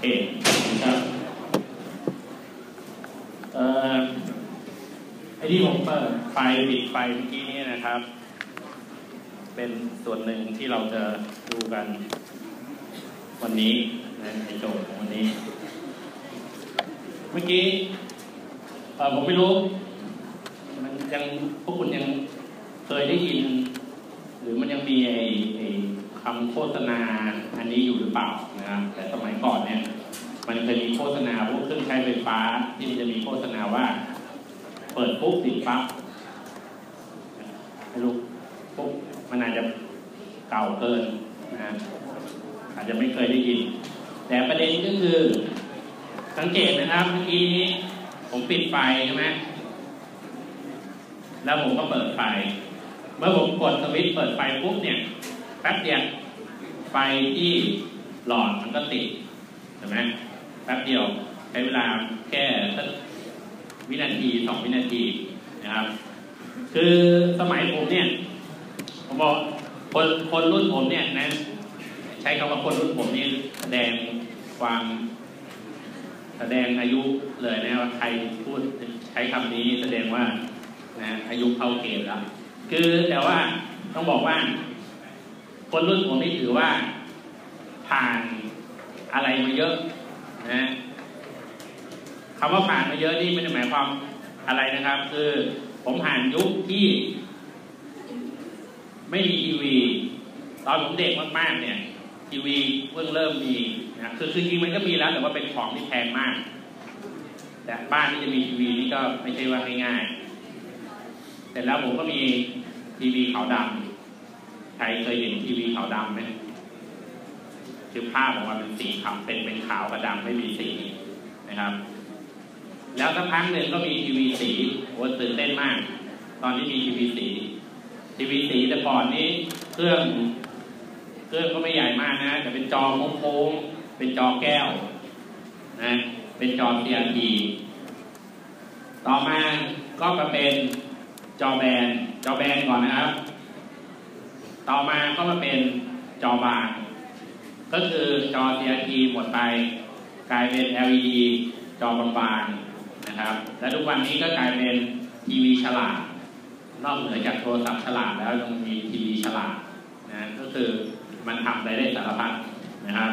เคครับไอ้ที่ผมเปิดไฟปิดไฟเมื่อกี้นี้นะครับเป็นส่วนหนึ่งที่เราจะดูกันวันนี้นะในโจทย์ของวันนี้เมื่อกี้ผมไม่รู้มันยังพวกคุณยังเคยได้ยินหรือมันยังมีไอ้คำโฆษณาอันนี้อยู่หรือเปล่านะครับแต่สมัยก่อนเนี่ยมันเคยมีโฆษณาพวกเครื่องใช้ไฟฟ้าที่มันจะมีโฆษณาว่าเปิดปุ๊บติดปั๊บไม่รู้ปุ๊บมันอาจจะเก่าเกินนะอาจจะไม่เคยได้ยินแต่ประเด็นก็คือสังเกตนะครับเมื่อกี้นี้ผมปิดไฟใช่ไหมแล้วผมก็เปิดไฟเมื่อผมกดสวิตช์เปิดไฟปุ๊บเนี่ยแป๊บเดียวไฟที่หลอดมันก็ติดใช่ไหมแป๊บเดียวใช้เวลาแค่วินาที2 วินาทีนะครับคือสมัยผมเนี่ยผมบอกคนรุ่นผมเนี่ยนะใช้คำว่าคนรุ่นผมนี่แสดงอายุเลยนะว่าใครพูดใช้คำนี้แสดงว่านะอายุเข้าเกณฑ์แล้วคือแต่ว่าต้องบอกว่าคนรุ่นผมนี่ถือว่าผ่านอะไรมาเยอะนะคำว่าผ่านมาเยอะนี่ไม่ได้หมายความอะไรนะครับคือผมผ่านยุคที่ไม่มีทีวีตอนผมเด็กมากๆเนี่ยทีวีเพิ่งเริ่มมีนะคือจริงมันก็มีแล้วแต่ว่าเป็นของที่แพงมากแต่บ้านที่จะมีทีวีนี่ก็ไม่ใช่ว่าง่ายๆแต่แล้วผมก็มีทีวีขาวดำใครเคยเห็นทีวีขาวดำไหมคือภาพออกมาเป็นสีขาวเป็นขาวกับดำไม่มีสีนะครับแล้วสักพักหนึ่งก็มีทีวีสีโอ้ตื่นเต้นมากตอนที่มีทีวีสีแต่ก่อนนี้เครื่องก็ไม่ใหญ่มากนะแต่เป็นจอโค้งๆเป็นจอแก้วนะเป็นจอ CRT ต่อมาก็มาเป็นจอแบนก่อนนะครับต่อมาก็มาเป็นจอบางก็คือจอ CRT หมดไปกลายเป็น LED จอบางๆนะครับและทุกวันนี้ก็กลายเป็นทีวีฉลาดนอกเหนือจากโทรศัพท์ฉลาดแล้วยังมีทีวีฉลาดนะก็คือมันทำได้สารพัดนะครับ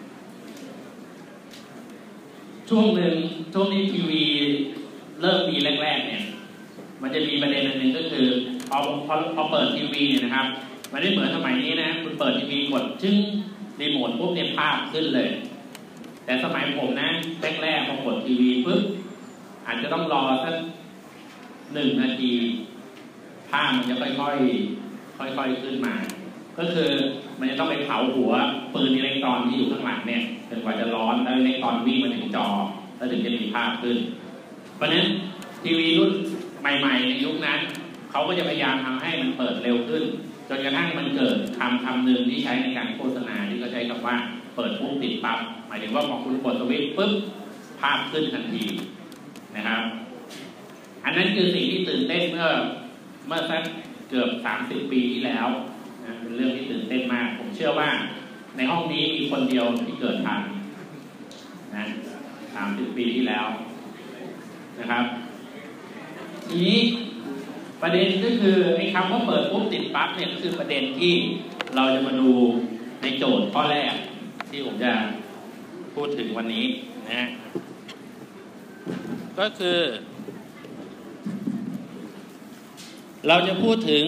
ช่วงนี้ทีวีเริ่มมีแรกๆเนี่ยมันจะมีประเด็นหนึ่งก็คือพอเปิดทีวีเนี่ยนะครับมันไม่เหมือนสมัยนี้นะคุณเปิดทีวีกดจึ้งรีโมทปุ๊บเนี่ยภาพขึ้นเลยแต่สมัยผมนะแรกๆพอกดทีวีปุ๊บอาจจะต้องรอสัก1 นาทีภาพมันจะค่อยขึ้นมาก็คือมันจะต้องไปเผาหัวปืนอิเล็กตรอนที่อยู่ข้างหลังเนี่ยจนกว่าจะร้อนแล้วอิเล็กตรอนวิ่งมาถึงจอแล้วถึงจะมีภาพขึ้นเพราะฉะนั้นทีวีรุ่นใหม่ๆในยุคนั้นเขาก็จะพยายามทำให้มันเปิดเร็วขึ้นจนกระทั่งมันเกิดคำหนึ่งที่ใช้ในการโฆษณาที่เขาใช้คำว่าเปิดปุ๊บติดปั๊บหมายถึงว่าพอคุณกดสวิตช์ปุ๊บภาพขึ้นทันทีนะครับอันนั้นคือสิ่งที่ตื่นเต้นเมื่อสักเกือบ30 ปีที่แล้วนะเป็นเรื่องที่ตื่นเต้นมากผมเชื่อว่าในห้องนี้มีคนเดียวที่เกิดทันนะ30 ปีที่แล้วนะครับทีนี้ประเด็นก็คือไอ้คำว่าเปิดปุ๊บติดปั๊บเนี่ยก็คือประเด็นที่เราจะมาดูในโจทย์ข้อแรกที่ผมจะพูดถึงวันนี้นะก็คือเราจะพูดถึง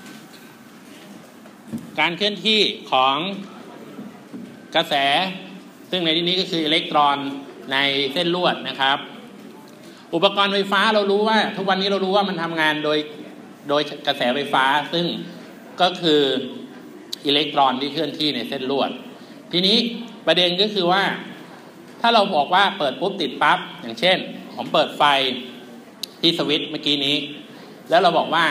การเคลื่อนที่ของกระแสซึ่งในที่นี้ก็คืออิเล็กตรอนในเส้นลวดนะครับอุปกรณ์ไฟฟ้าเรารู้ว่าทุกวันนี้เรารู้ว่ามันทำงานโดยกระแสไฟฟ้าซึ่งก็คืออิเล็กตรอนที่เคลื่อนที่ในเส้นลวดทีนี้ประเด็นก็คือว่าถ้าเราบอกว่าเปิดปุ๊บติดปั๊บอย่างเช่นผมเปิดไฟที่สวิตช์เมื่อกี้นี้แล้วเราบอกว่า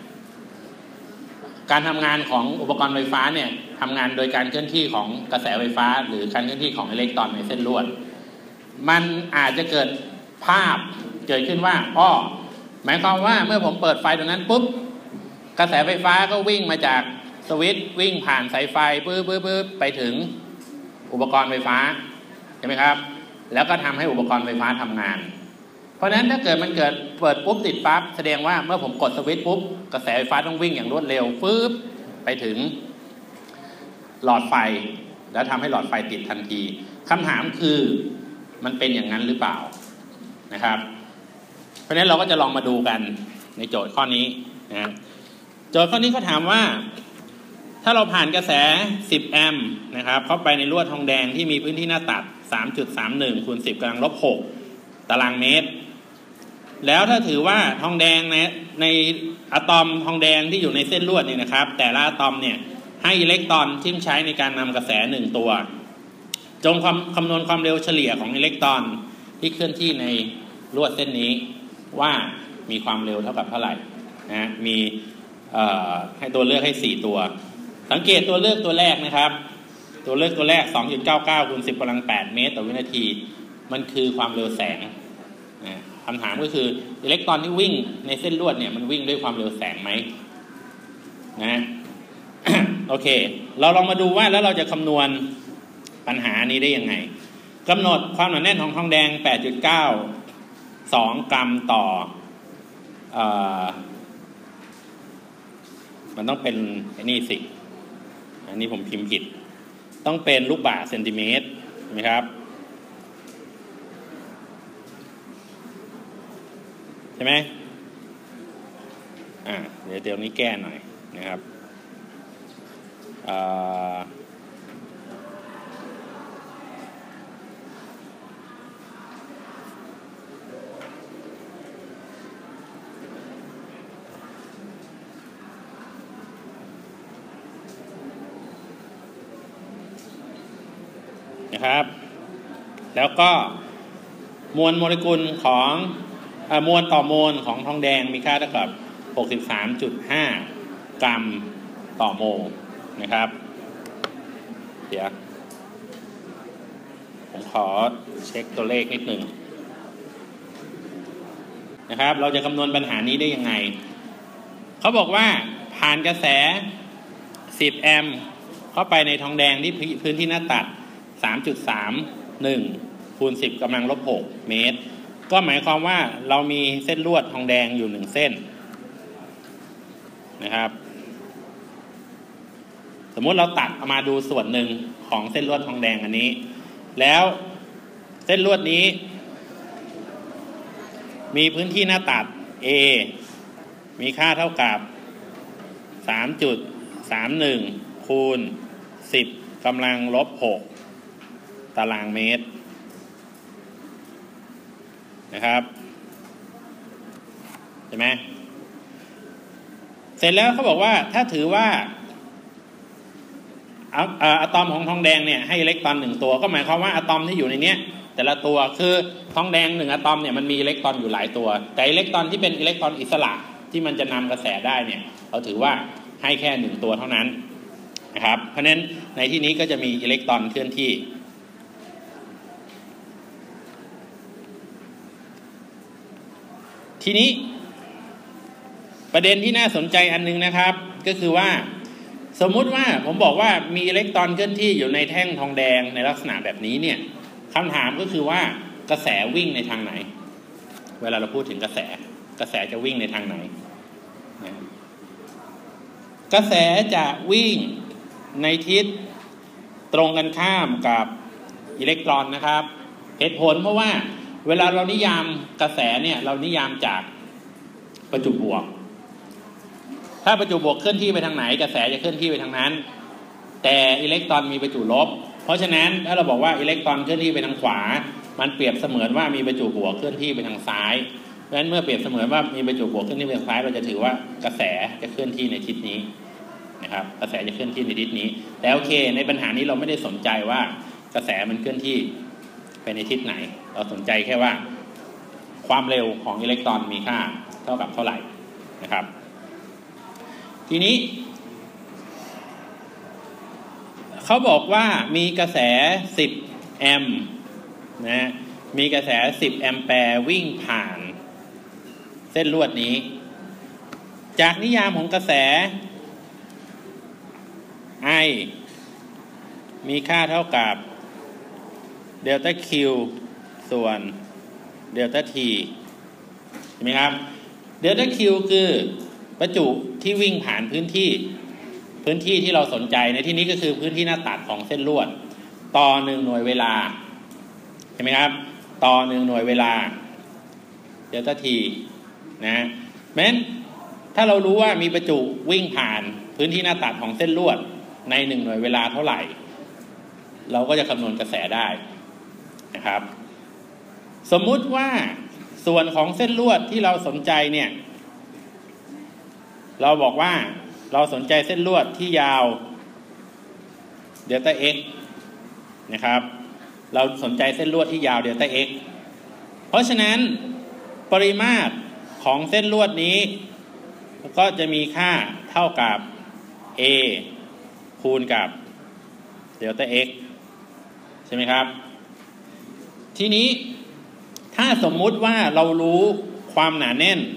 การทำงานของอุปกรณ์ไฟฟ้าเนี่ยทำงานโดยการเคลื่อนที่ของกระแสไฟฟ้าหรือการเคลื่อนที่ของอิเล็กตรอนในเส้นลวดมันอาจจะเกิดภาพเกิดขึ้นว่าหมายความว่าเมื่อผมเปิดไฟตรงนั้นปุ๊บกระแสไฟฟ้าก็วิ่งมาจากสวิตช์วิ่งผ่านสายไฟปึ๊บไปถึงอุปกรณ์ไฟฟ้าใช่ไหมครับแล้วก็ทำให้อุปกรณ์ไฟฟ้าทำงานเพราะฉะนั้นถ้าเกิดมันเกิดเปิดปุ๊บติดปั๊บแสดงว่าเมื่อผมกดสวิตช์ปุ๊บกระแสไฟฟ้าต้องวิ่งอย่างรวดเร็วฟืบไปถึงหลอดไฟแล้วทำให้หลอดไฟติดทันทีคำถามคือมันเป็นอย่างนั้นหรือเปล่านะครับเพราะฉะนั้นเราก็จะลองมาดูกันในโจทย์ข้อนี้นะโจทย์ข้อนี้เขาถามว่าถ้าเราผ่านกระแส10แอมป์นะครับเข้าไปในลวดทองแดงที่มีพื้นที่หน้าตัด 3.31 คูณ 10 กำลังลบ 6 ตารางเมตรแล้วถ้าถือว่าทองแดงในอะตอมทองแดงที่อยู่ในเส้นลวดเนี่ยนะครับแต่ละอะตอมเนี่ยให้อิเล็กตรอนที่ใช้ในการนำกระแส1ตัวจงคำนวณความเร็วเฉลี่ยของอิเล็กตรอนที่เคลื่อนที่ในลวดเส้นนี้ว่ามีความเร็วเท่ากับเท่าไหร่นะมีให้ตัวเลือกให้4ตัวสังเกตตัวเลือกตัวแรกนะครับตัวเลือกตัวแรก 2.99 คูณ 10 กำลัง 8 เมตรต่อวินาทีมันคือความเร็วแสงนะคำถามก็คืออิเล็กตรอนที่วิ่งในเส้นลวดเนี่ยมันวิ่งด้วยความเร็วแสงไหมนะ โอเคเราลองมาดูว่าแล้วเราจะคำนวณปัญหานี้ได้ยังไงกำหนดความหนาแน่นของทองแดง 8.92 กรัมต่อมันต้องเป็นไอ้นี่สิอันนี้ผมพิมพ์ผิดต้องเป็นลูกบาศก์เซนติเมตรใช่ไหมครับใช่ไหมเดี๋ยวนี้แก้หน่อยนะครับนะครับแล้วก็มวลโมเลกุลของมวลต่อโมลของทองแดงมีค่าเท่ากับ 63.5 กรัมต่อโมลนะครับเดี๋ยวผมขอเช็คตัวเลขนิดหนึ่งนะครับเราจะคำนวณปัญหานี้ได้ยังไงเขาบอกว่าผ่านกระแส10แอมป์เข้าไปในทองแดงที่พื้นที่หน้าตัด 3.31 คูณ 10 กำลังลบ 6 เมตรก็หมายความว่าเรามีเส้นลวดทองแดงอยู่1เส้นนะครับสมมุติเราตัดเอามาดูส่วนหนึ่งของเส้นลวดทองแดงอันนี้แล้วเส้นลวดนี้มีพื้นที่หน้าตัด A มีค่าเท่ากับ 3.31 คูณ 10 กำลังลบ 6 ตารางเมตรนะครับใช่ไหมเสร็จแล้วเขาบอกว่าถ้าถือว่าอะตอมของทองแดงเนี่ยให้อิเล็กตรอน1ตัวก็หมายความว่าอะตอมที่อยู่ในเนี้ยแต่ละตัวคือทองแดง1อะตอมเนี่ยมันมีอิเล็กตรอนอยู่หลายตัวแต่อิเล็กตรอนที่เป็นอิเล็กตรอนอิสระที่มันจะนำกระแสได้เนี่ยเราถือว่าให้แค่1ตัวเท่านั้นนะครับเพราะฉะนั้นในที่นี้ก็จะมีอิเล็กตรอนเคลื่อนที่ทีนี้ประเด็นที่น่าสนใจอันนึงนะครับก็คือว่าสมมุติว่าผมบอกว่ามีอิเล็กตรอนเคลื่อนที่อยู่ในแท่งทองแดงในลักษณะแบบนี้เนี่ยคำถามก็คือว่ากระแสวิ่งในทางไหนเวลาเราพูดถึงกระแสจะวิ่งในทางไหนกระแสจะวิ่งในทิศตรงกันข้ามกับอิเล็กตรอนนะครับเหตุผลเพราะว่าเวลาเรานิยามกระแสเนี่ยเรานิยามจากประจุบวกถ้าประจุบวกเคลื่อนที่ไปทางไหนกระแสจะเคลื่อนที่ไปทางนั้นแต่อิเล็กตรอนมีประจุลบเพราะฉะนั้นถ้าเราบอกว่าอิเล็กตรอนเคลื่อนที่ไปทางขวามันเปรียบเสมือนว่ามีประจุบวกเคลื่อนที่ไปทางซ้ายเพราะฉะนั้นเมื่อเปรียบเสมือนว่ามีประจุบวกเคลื่อนที่ไปทางซ้ายเราจะถือว่ากระแสจะเคลื่อนที่ในทิศนี้นะครับกระแสจะเคลื่อนที่ในทิศนี้แต่โอเคในปัญหานี้เราไม่ได้สนใจว่ากระแสมันเคลื่อนที่ไปในทิศไหนเราสนใจแค่ว่าความเร็วของอิเล็กตรอนมีค่าเท่ากับเท่าไหร่นะครับทีนี้เขาบอกว่ามีกระแส10แอมป์นะมีกระแส10แอมแปร์วิ่งผ่านเส้นลวดนี้จากนิยามของกระแส I มีค่าเท่ากับเดลต้า Q ส่วนเดลต้า t เห็นไหมครับเดลต้า q คือประจุที่วิ่งผ่านพื้นที่ที่เราสนใจในที่นี้ก็คือพื้นที่หน้าตัดของเส้นลวดต่อ1หน่วยเวลาเห็นไหมครับต่อ1หน่วยเวลาเดลต้า t นะเพราะฉะนั้นถ้าเรารู้ว่ามีประจุวิ่งผ่านพื้นที่หน้าตัดของเส้นลวดใน1หน่วยเวลาเท่าไหร่เราก็จะคำนวณกระแสได้นะครับสมมุติว่าส่วนของเส้นลวดที่เราสนใจเนี่ยเราบอกว่าเราสนใจเส้นลวดที่ยาวเดลต้า x นะครับเราสนใจเส้นลวดที่ยาวเดลต้า x เพราะฉะนั้นปริมาตรของเส้นลวดนี้ก็จะมีค่าเท่ากับ a คูณกับเดลต้า x ใช่ไหมครับทีนี้ถ้าสมมุติว่าเรารู้ความหนาแน่น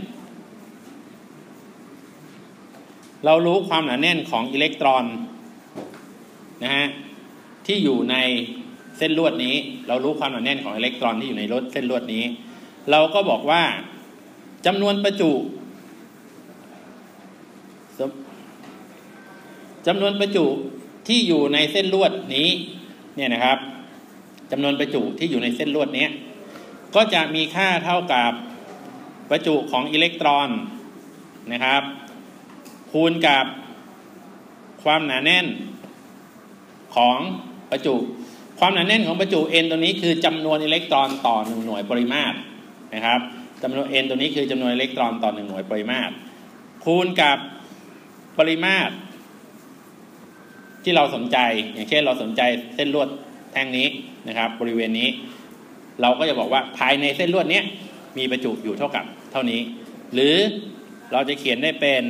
ของอิเล็กตรอนนะฮะที่อยู่ในเส้นลวดนี้เรารู้ความหนาแน่นของอิเล็กตรอนที่อยู่ในเส้นลวดนี้เราก็บอกว่าจำนวนประจุที่อยู่ในเส้นลวดนี้เนี่ยนะครับจำนวนประจุที่อยู่ในเส้นลวดนี้ก็จะมีค่าเท่ากับประจุของอิเล็กตรอนนะครับคูณกับความหนาแน่นของประจุความหนาแน่นของประจุ n ตัวนี้คือจำนวนอิเล็กตรอนต่อ1หน่วยปริมาตรนะครับจำนวน n ตัวนี้คือจำนวนอิเล็กตรอนต่อ1หน่วยปริมาตรคูณกับปริมาตรที่เราสนใจอย่างเช่นเราสนใจเส้นลวดแท่งนี้นะครับบริเวณนี้เราก็จะบอกว่าภายในเส้นลวดนี้มีประจุอยู่เท่ากับเท่านี้หรือเราจะเขียนได้เป็น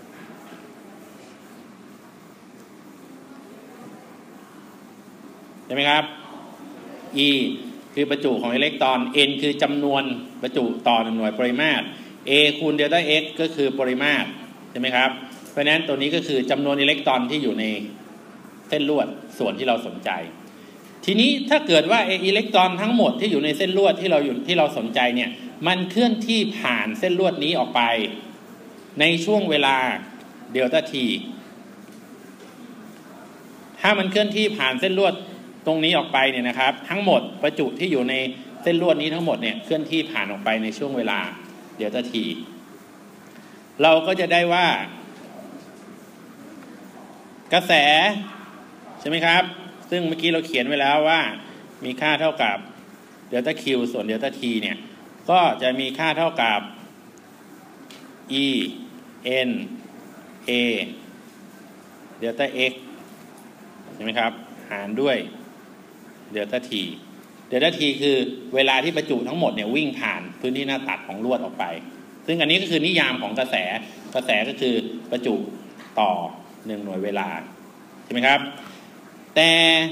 ใช่ไหมครับ e คือประจุของอิเล็กตรอน n คือจำนวนประจุต่อ1หน่วยปริมาตร a คูณเดลต้า x ก็คือปริมาตรใช่ไหมครับเพราะฉะนั้นตัวนี้ก็คือจำนวนอิเล็กตรอนที่อยู่ในเส้นลวดส่วนที่เราสนใจทีนี้ถ้าเกิดว่าอิเล็กตรอนทั้งหมดที่อยู่ในเส้นลวดที่เราสนใจเนี่ยมันเคลื่อนที่ผ่านเส้นลวดนี้ออกไปในช่วงเวลาเดลต้า t ถ้ามันเคลื่อนที่ผ่านเส้นลวดตรงนี้ออกไปเนี่ยนะครับทั้งหมดประจุที่อยู่ในเส้นลวดนี้ทั้งหมดเนี่ยเคลื่อนที่ผ่านออกไปในช่วงเวลาเดลต้า t เราก็จะได้ว่ากระแสใช่ไหมครับซึ่งเมื่อกี้เราเขียนไว้แล้วว่ามีค่าเท่ากับเดลต้า q ส่วนเดลต้า t เนี่ยก็จะมีค่าเท่ากับ e n a เดลต้า x ใช่ไหมครับหารด้วยเดลต้า t เดลต้า t คือเวลาที่ประจุทั้งหมดเนี่ยวิ่งผ่านพื้นที่หน้าตัดของลวดออกไปซึ่งอันนี้ก็คือนิยามของกระแสก็คือประจุต่อ1หน่วยเวลาใช่ไหมครับแต่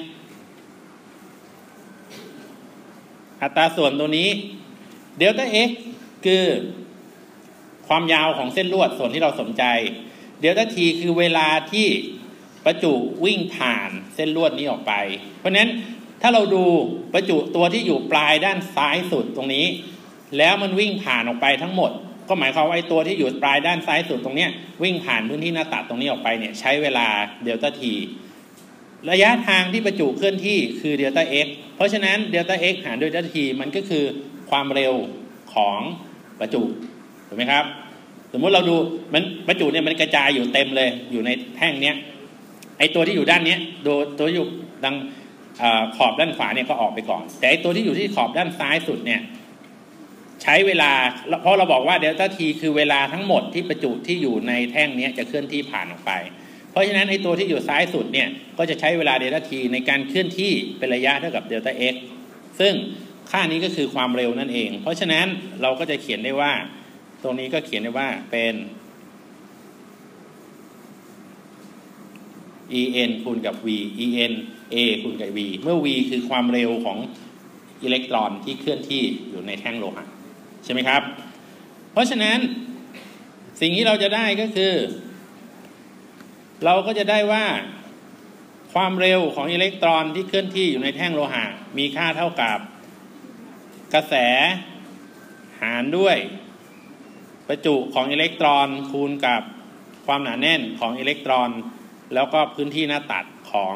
อัตราส่วนตัวนี้เดลต้า x คือความยาวของเส้นลวดส่วนที่เราสนใจเดลต้า t คือเวลาที่ประจุวิ่งผ่านเส้นลวดนี้ออกไปเพราะฉะนั้นถ้าเราดูประจุตัวที่อยู่ปลายด้านซ้ายสุดตรงนี้แล้วมันวิ่งผ่านออกไปทั้งหมดก็หมายความว่าไอ้ตัวที่อยู่ปลายด้านซ้ายสุดตรงนี้วิ่งผ่านพื้นที่หน้าตัดตรงนี้ออกไปเนี่ยใช้เวลาเดลต้า t ระยะทางที่ประจุเคลื่อนที่คือเดลต้า x เพราะฉะนั้นเดลต้า x หารด้วยเดลต้า t มันก็คือความเร็วของประจุถูกไหมครับสมมุติเราดูมันประจุเนี่ยมันกระจายอยู่เต็มเลยอยู่ในแท่งเนี้ยไอตัวที่อยู่ด้านเนี้ยตัวอยู่ดังขอบด้านขวาเนี่ยก็ออกไปก่อนแต่ไอตัวที่อยู่ที่ขอบด้านซ้ายสุดเนี่ยใช้เวลาเพราะเราบอกว่าเดลต้า t คือเวลาทั้งหมดที่ประจุที่อยู่ในแท่งนี้จะเคลื่อนที่ผ่านออกไปเพราะฉะนั้นไอ้ตัวที่อยู่ซ้ายสุดเนี่ยก็จะใช้เวลาเดลต้า t ในการเคลื่อนที่เป็นระยะเท่ากับเดลต้า x ซึ่งค่านี้ก็คือความเร็วนั่นเองเพราะฉะนั้นเราก็จะเขียนได้ว่าตรงนี้ก็เขียนได้ว่าเป็น en คูณกับ v en a คูณกับ v เมื่อ v คือความเร็วของอิเล็กตรอนที่เคลื่อนที่อยู่ในแท่งโลหะใช่ไหมครับเพราะฉะนั้นสิ่งที่เราจะได้ก็คือเราก็จะได้ว่าความเร็วของอิเล็กตรอนที่เคลื่อนที่อยู่ในแท่งโลหะมีค่าเท่ากับกระแสหารด้วยประจุของอิเล็กตรอนคูณกับความหนาแน่นของอิเล็กตรอนแล้วก็พื้นที่หน้าตัดของ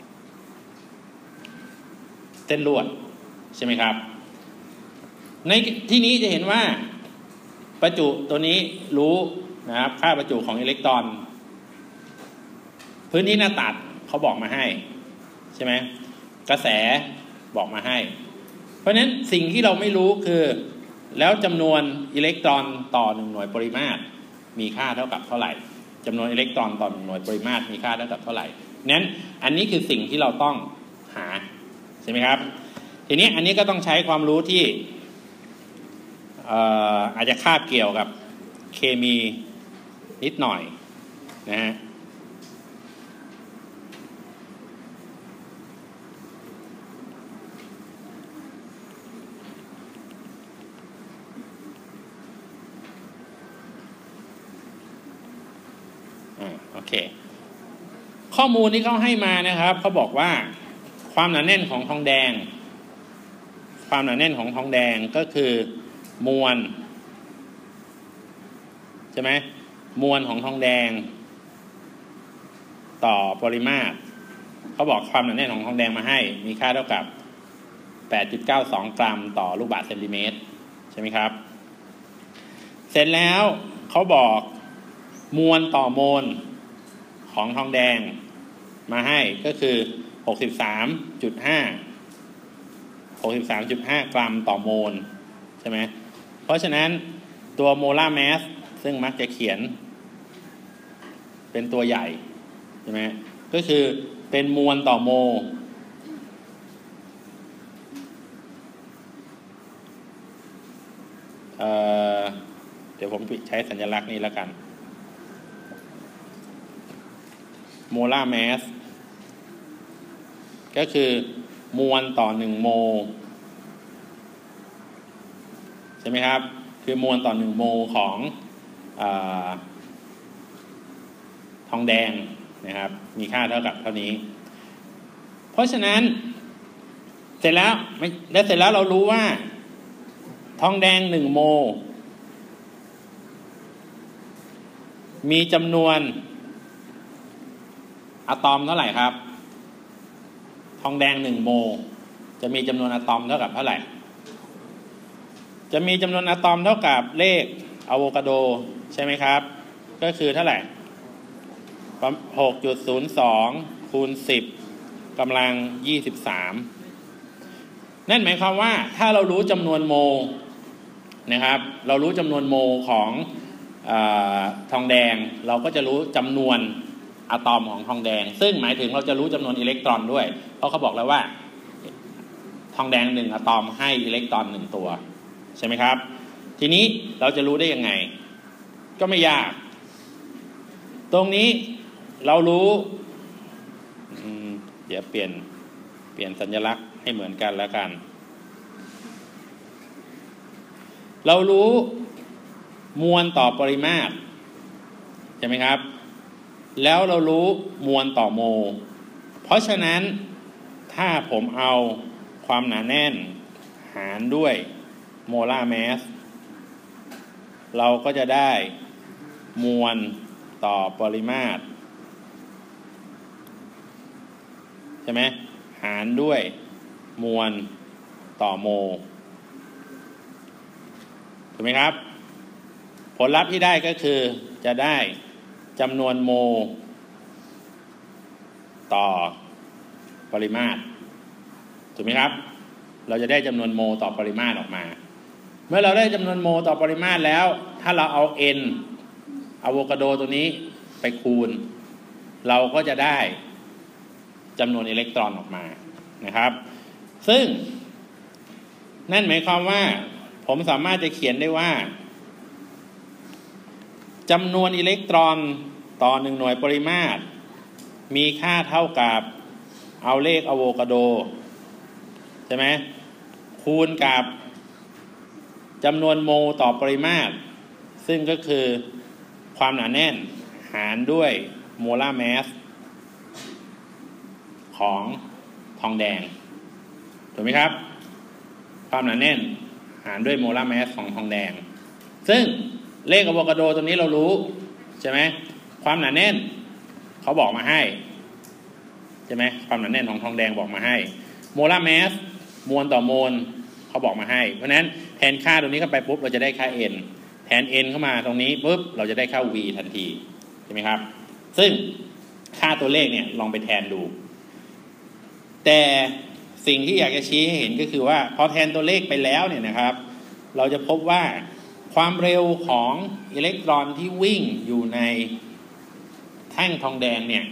เส้นลวดใช่ไหมครับในที่นี้จะเห็นว่าประจุตัวนี้รู้นะครับค่าประจุของอิเล็กตรอนพื้นที่หน้าตัดเขาบอกมาให้ใช่ไหมกระแสบอกมาให้เพราะฉะนั้นสิ่งที่เราไม่รู้คือแล้วจำนวนอิเล็กตรอนต่อ1หน่วยปริมาตรมีค่าเท่ากับเท่าไหร่จำนวนอิเล็กตรอนต่อ1หน่วยปริมาตรมีค่าเท่ากับเท่าไหร่นั้นอันนี้คือสิ่งที่เราต้องหาใช่ไหมครับทีนี้อันนี้ก็ต้องใช้ความรู้ที่อาจจะคาบเกี่ยวกับเคมีนิดหน่อยนะฮะโอเคข้อมูลที่เขาให้มานะครับเขาบอกว่าความหนาแน่นของทองแดงความหนาแน่นของทองแดงก็คือมวลใช่ไหมมวลของทองแดงต่อปริมาตรเขาบอกความหนาแน่นของทองแดงมาให้มีค่าเท่ากับ 8.92 กรัมต่อลูกบาศก์เซนติเมตรใช่ไหมครับเสร็จแล้วเขาบอกมวลต่อโมลของทองแดงมาให้ก็คือ 63.5 กรัมต่อโมลใช่ไหมเพราะฉะนั้นตัวโมลาร์แมสซึ่งมักจะเขียนเป็นตัวใหญ่ใช่ไหมก็คือเป็นมวลต่อโมลเดี๋ยวผมใช้สัญลักษณ์นี้แล้วกันโมลาร์แมสก็คือมวลต่อ1โมลใช่ไหมครับคือมวลต่อ1โมลของทองแดงนะครับมีค่าเท่ากับเท่านี้เพราะฉะนั้นเสร็จแล้วเรารู้ว่าทองแดง1โมลมีจำนวนอะตอมเท่าไหร่ครับทองแดง1โมลจะมีจำนวนอะตอมเท่ากับเท่าไหร่จะมีจำนวนอะตอมเท่ากับเลขอะโวคาโดใช่ไหมครับก็คือเท่าไหร่ 6.02 คูณ 10 กำลัง 23นั่นหมายความว่าถ้าเรารู้จำนวนโมลนะครับเรารู้จำนวนโมลของทองแดงเราก็จะรู้จำนวนอะตอมของทองแดงซึ่งหมายถึงเราจะรู้จำนวนอิเล็กตรอนด้วยเพราะเขาบอกแล้วว่าทองแดง1อะตอมให้อิเล็กตรอน1ตัวใช่ไหมครับทีนี้เราจะรู้ได้ยังไงก็ไม่ยากตรงนี้เรารู้เดี๋ยวเปลี่ยนสัญลักษณ์ให้เหมือนกันแล้วกันเรารู้มวลต่อปริมาตรใช่ไหมครับแล้วเรารู้มวลต่อโมลเพราะฉะนั้นถ้าผมเอาความหนาแน่นหารด้วยโมลาร์แมสเราก็จะได้มวลต่อปริมาตรใช่ไหมหารด้วยมวลต่อโมลถูกไหมครับผลลัพธ์ที่ได้ก็คือจะได้จำนวนโมลต่อปริมาตรถูกไหมครับเราจะได้จำนวนโมลต่อปริมาตรออกมาเมื่อเราได้จำนวนโมลต่อปริมาตรแล้วถ้าเราเอา n อะโวคาโดตัวนี้ไปคูณเราก็จะได้จำนวนอิเล็กตรอนออกมานะครับซึ่งนั่นหมายความว่าผมสามารถจะเขียนได้ว่าจำนวนอิเล็กตรอนต่อ1หน่วยปริมาตรมีค่าเท่ากับเอาเลขอะโวคาโดใช่ไหมคูณกับจำนวนโมลต่อปริมาตรซึ่งก็คือความหนาแน่นหารด้วยโมลาร์แมสของทองแดงถูกไหมครับความหนาแน่นหารด้วยโมลาร์แมสของทองแดงซึ่งเลขอะโวคาโดตัวนี้เรารู้ใช่ไหมความหนาแน่นเขาบอกมาให้ใช่ไหมความหนาแน่นของทองแดงบอกมาให้โมลาร์แมสมวลต่อโมลเขาบอกมาให้เพราะฉะนั้นแทนค่าตรงนี้เข้าไปปุ๊บเราจะได้ค่า n แทน n เข้ามาตรงนี้ปุ๊บเราจะได้ค่า v ทันทีใช่ไหมครับซึ่งค่าตัวเลขเนี่ยลองไปแทนดูแต่สิ่งที่อยากจะชี้ให้เห็นก็คือว่าพอแทนตัวเลขไปแล้วเนี่ยนะครับเราจะพบว่าความเร็วของอิเล็กตรอนที่วิ่งอยู่ในแท่งทองแดงเนี่ย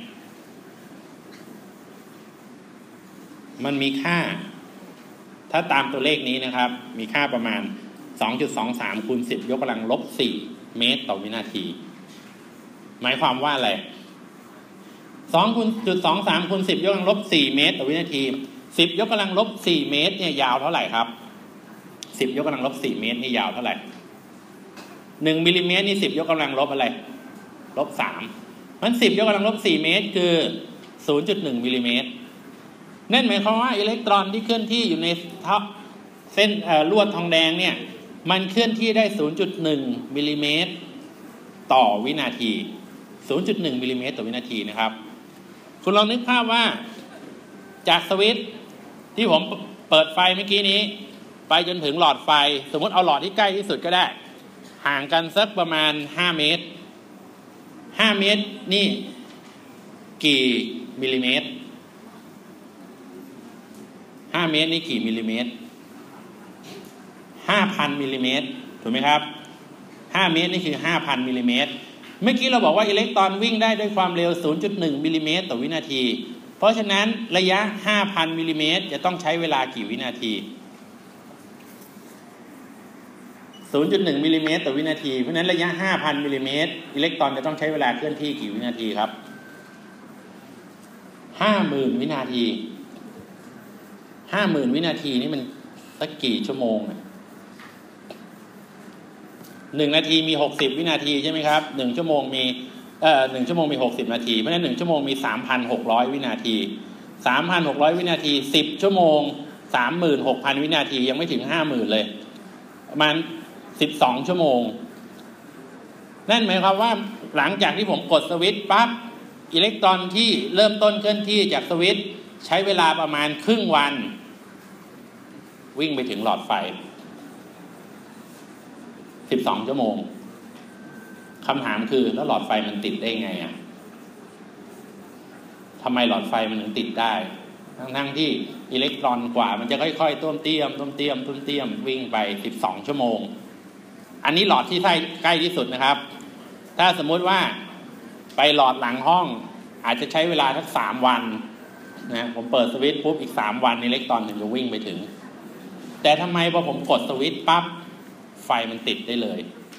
มันมีค่าถ้าตามตัวเลขนี้นะครับมีค่าประมาณ 2.23 คูณ 10 ยกกำลังลบ 4 เมตรต่อวินาทีหมายความว่าอะไร 2.23 คูณ 10 ยกกำลังลบ 4 เมตรต่อวินาที10 ยกกำลังลบ 4 เมตรเนี่ยยาวเท่าไหร่ครับ10 ยกกำลังลบ 4 เมตรนี่ยาวเท่าไหร่1 มิลลิเมตรนี่10 ยกกำลังลบอะไรลบ 3มัน10 ยกกำลังลบ 4 เมตรคือ 0.1 มิลลิเมตรนั่นหมายความว่าอิเล็กตรอนที่เคลื่อนที่อยู่ในเส้นลวดทองแดงเนี่ยมันเคลื่อนที่ได้ 0.1 มิลลิเมตรต่อวินาที 0.1 มิลลิเมตรต่อวินาทีนะครับคุณลองนึกภาพว่าจากสวิตช์ที่ผมเปิดไฟเมื่อกี้นี้ไปจนถึงหลอดไฟสมมติเอาหลอดที่ใกล้ที่สุดก็ได้ห่างกันสักประมาณ5 เมตร5 เมตรนี่กี่มิลลิเมตร5 เมตรนี่กี่มิลลิเมตร 5,000 มิลลิเมตรถูกไหมครับ5 เมตรนี่คือ 5,000 มิลลิเมตรเมื่อกี้เราบอกว่าอิเล็กตรอนวิ่งได้ด้วยความเร็ว 0.1 มิลลิเมตรต่อวินาทีเพราะฉะนั้นระยะ 5,000 มิลลิเมตรจะต้องใช้เวลากี่วินาที 0.1 มิลลิเมตรต่อวินาทีเพราะฉะนั้นระยะ 5,000 มิลลิเมตรอิเล็กตรอนจะต้องใช้เวลาเคลื่อนที่กี่วินาทีครับ 50,000 วินาที50,000 วินาทีนี่มันสักกี่ชั่วโมง1 นาทีมี60 วินาทีใช่ไหมครับ1 ชั่วโมงมี1 ชั่วโมงมี60 นาทีเพราะฉะนั้น1 ชั่วโมงมี 3,600 วินาที 3,600 วินาที10 ชั่วโมง 36,000 วินาทียังไม่ถึง 50,000 เลยประมาณ12 ชั่วโมงนั่นหมายความว่าหลังจากที่ผมกดสวิตช์ปั๊บอิเล็กตรอนที่เริ่มต้นเคลื่อนที่จากสวิตช์ใช้เวลาประมาณครึ่งวันวิ่งไปถึงหลอดไฟ12 ชั่วโมงคำถามคือแล้วหลอดไฟมันติดได้ไงทำไมหลอดไฟมันถึงติดได้ทั้งที่อิเล็กตรอนกว่ามันจะค่อยๆต้มเตี้ยมวิ่งไป12 ชั่วโมงอันนี้หลอดที่ใกล้ที่สุดนะครับถ้าสมมุติว่าไปหลอดหลังห้องอาจจะใช้เวลาสัก3 วันนะผมเปิดสวิตช์ปุ๊บอีก3 วันอิเล็กตรอนถึงจะวิ่งไปถึงแต่ทำไมพอผมกดสวิตช์ปั๊บไฟมันติดได้เลย